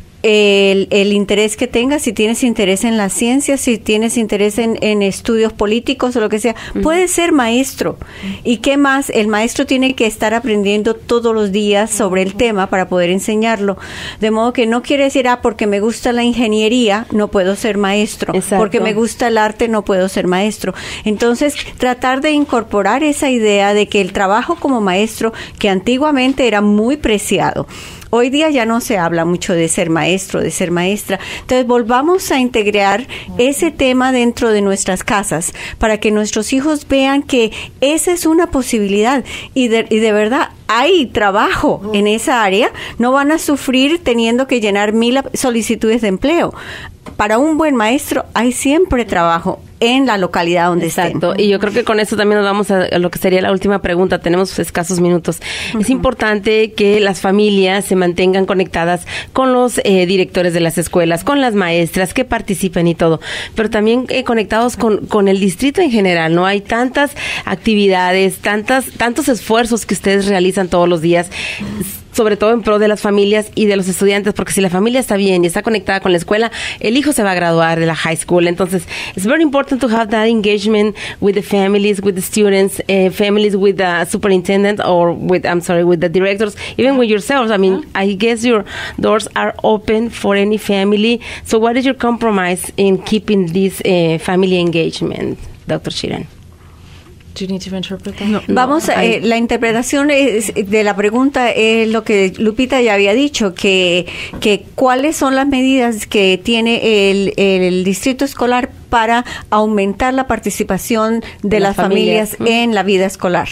el interés que tengas, si tienes interés en la ciencia, si tienes interés en estudios políticos o lo que sea, puedes ser maestro. ¿Y qué más? El maestro tiene que estar aprendiendo todos los días sobre el tema para poder enseñarlo. De modo que no quiere decir, porque me gusta la ingeniería, no puedo ser maestro. Exacto. Porque me gusta el arte, no puedo ser maestro. Entonces, tratar de incorporar esa idea de que el trabajo como maestro, que antiguamente era muy preciado, hoy día ya no se habla mucho de ser maestro, de ser maestra. Entonces, volvamos a integrar ese tema dentro de nuestras casas para que nuestros hijos vean que esa es una posibilidad y de verdad hay trabajo en esa área. No van a sufrir teniendo que llenar 1000 solicitudes de empleo. Para un buen maestro hay siempre trabajo en la localidad donde estén. Exacto. Y yo creo que con eso también nos vamos a lo que sería la última pregunta. Tenemos escasos minutos. Es importante que las familias se mantengan conectadas con los directores de las escuelas, con las maestras, que participen y todo, pero también conectados con el distrito en general, ¿no? Hay tantas actividades, tantos esfuerzos que ustedes realizan todos los días, sobre todo en pro de las familias y de los estudiantes, porque si la familia está bien y está conectada con la escuela, el hijo se va a graduar de la high school. Entonces, it's very important to have that engagement with the families, with the students, families with the superintendent, or with the directors, even with yourselves. I mean, I guess your doors are open for any family. So what is your compromise in keeping this family engagement, Dr. Sheeran? Do you need to interpret that? Vamos, la interpretación de la pregunta es lo que Lupita ya había dicho, que cuáles son las medidas que tiene el distrito escolar para aumentar la participación de las familias en la vida escolar.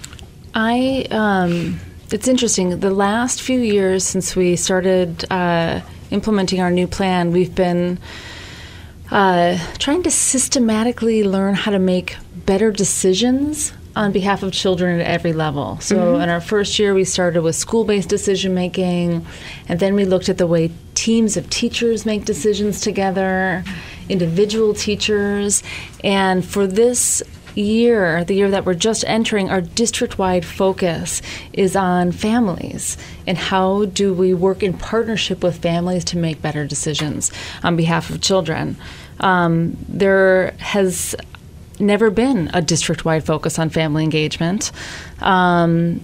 It's interesting. The last few years since we started implementing our new plan, we've been trying to systematically learn how to make better decisions on behalf of children at every level. So in our first year, we started with school-based decision-making, and then we looked at the way teams of teachers make decisions together individual teachers. And for this year, the year that we're just entering, our district-wide focus is on families and how do we work in partnership with families to make better decisions on behalf of children. There has never been a district-wide focus on family engagement, and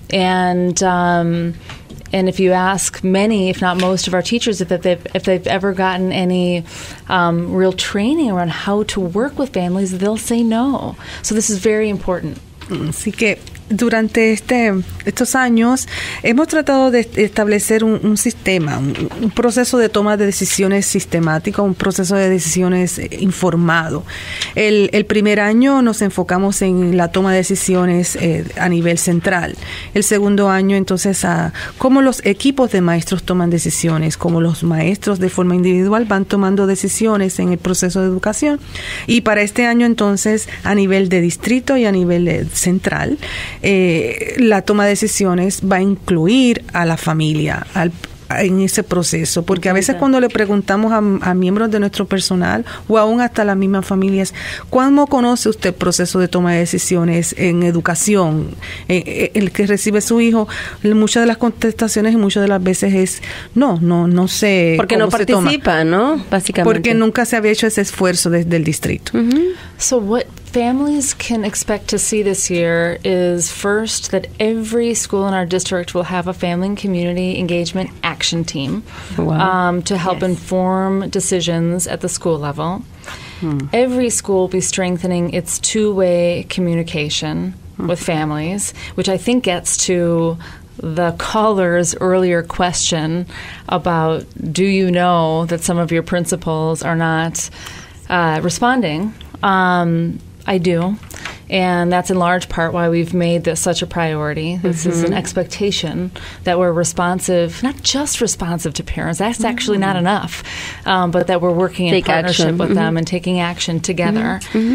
if you ask many, if not most, of our teachers if they've ever gotten any real training around how to work with families, they'll say no. So this is very important. Así que durante estos años hemos tratado de establecer un sistema, un proceso de toma de decisiones sistemático, un proceso de decisiones informado. El primer año nos enfocamos en la toma de decisiones a nivel central. El segundo año, entonces, a cómo los equipos de maestros toman decisiones, cómo los maestros de forma individual van tomando decisiones en el proceso de educación. Y para este año, entonces, a nivel de distrito y a nivel central, la toma de decisiones va a incluir a la familia en ese proceso, porque a veces cuando le preguntamos a miembros de nuestro personal o aún hasta las mismas familias, ¿cómo conoce usted el proceso de toma de decisiones en educación, el que recibe su hijo? Muchas de las contestaciones y muchas de las veces es no sé. Porque no participa, ¿no? Básicamente. Porque nunca se había hecho ese esfuerzo desde el distrito. So what families can expect to see this year is first that every school in our district will have a family and community engagement action team to help inform decisions at the school level. Every school will be strengthening its two-way communication with families, which I think gets to the caller's earlier question about, do you know that some of your principals are not responding? I do. And that's in large part why we've made this such a priority. This is an expectation that we're responsive, not just responsive to parents. That's actually not enough, but that we're working in partnership with them and taking action together.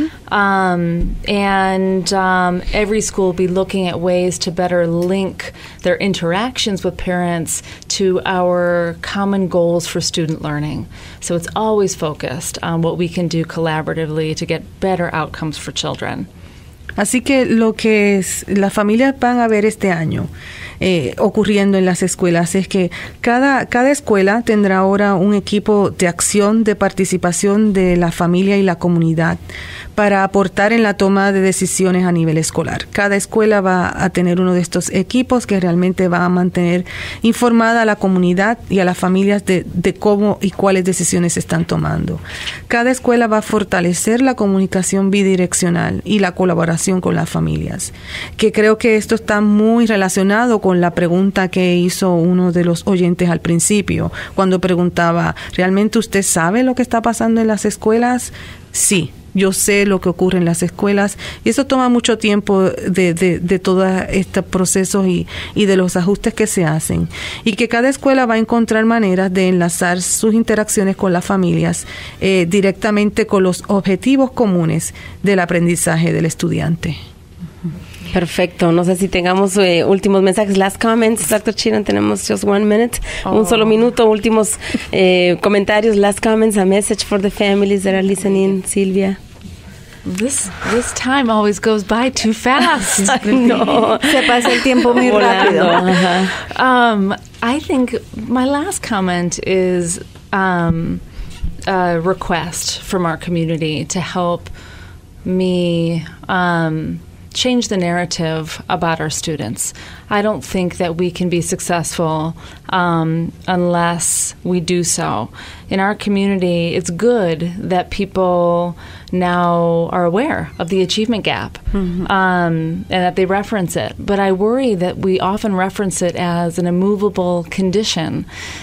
Every school will be looking at ways to better link their interactions with parents to our common goals for student learning. So it's always focused on what we can do collaboratively to get better outcomes for children. Así que lo que las familias van a ver este año ocurriendo en las escuelas es que cada escuela tendrá ahora un equipo de acción, de participación de la familia y la comunidad para aportar en la toma de decisiones a nivel escolar. Cada escuela va a tener uno de estos equipos que realmente va a mantener informada a la comunidad y a las familias de cómo y cuáles decisiones se están tomando. Cada escuela va a fortalecer la comunicación bidireccional y la colaboración con las familias, que creo que esto está muy relacionado con la pregunta que hizo uno de los oyentes al principio, cuando preguntaba, ¿realmente usted sabe lo que está pasando en las escuelas? Sí. Yo sé lo que ocurre en las escuelas y eso toma mucho tiempo de todos estos procesos y de los ajustes que se hacen. Y que cada escuela va a encontrar maneras de enlazar sus interacciones con las familias directamente con los objetivos comunes del aprendizaje del estudiante. Perfecto. No sé si tengamos últimos mensajes. Last comments, Dr. Chiran. Tenemos just 1 minute. Un solo minuto. Últimos comentarios. Last comments. A message for the families that are listening. Silvia. This time always goes by too fast. No, se pasa el tiempo muy rápido. I think my last comment is a request from our community to help me change the narrative about our students. I don't think that we can be successful unless we do so. In our community, it's good that people now are aware of the achievement gap and that they reference it. But I worry that we often reference it as an immovable condition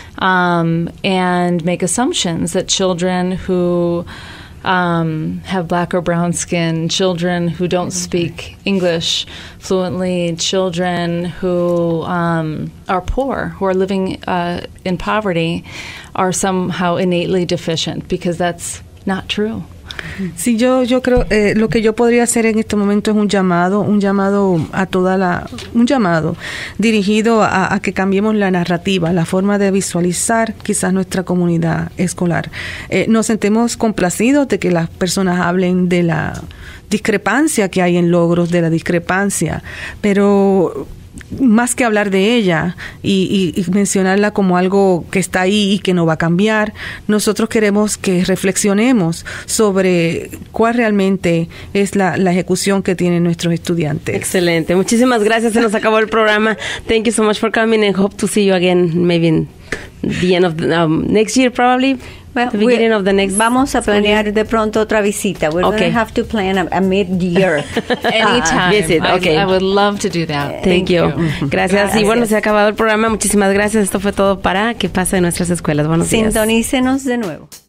and make assumptions that children who have black or brown skin, children who don't speak English fluently, children who are poor, who are living in poverty, are somehow innately deficient, because that's not true. Sí, yo creo lo que yo podría hacer en este momento es un llamado a un llamado dirigido a que cambiemos la narrativa, la forma de visualizar quizás nuestra comunidad escolar. Nos sentimos complacidos de que las personas hablen de la discrepancia que hay en logros, de la discrepancia, pero más que hablar de ella y mencionarla como algo que está ahí y que no va a cambiar, nosotros queremos que reflexionemos sobre cuál realmente es la ejecución que tienen nuestros estudiantes. Excelente. Muchísimas gracias. Se nos acabó el programa. Thank you so much for coming and hope to see you again maybe in the end of next year probably. Well, the beginning of the next vamos a planear de pronto otra visita. We're going to have to plan a mid-year anytime. Visit. Okay. I would love to do that. Thank you. Gracias. Y bueno, se ha acabado el programa. Muchísimas gracias. Esto fue todo para Que Pasa en Nuestras Escuelas. Buenos días. Sintonícenos de nuevo.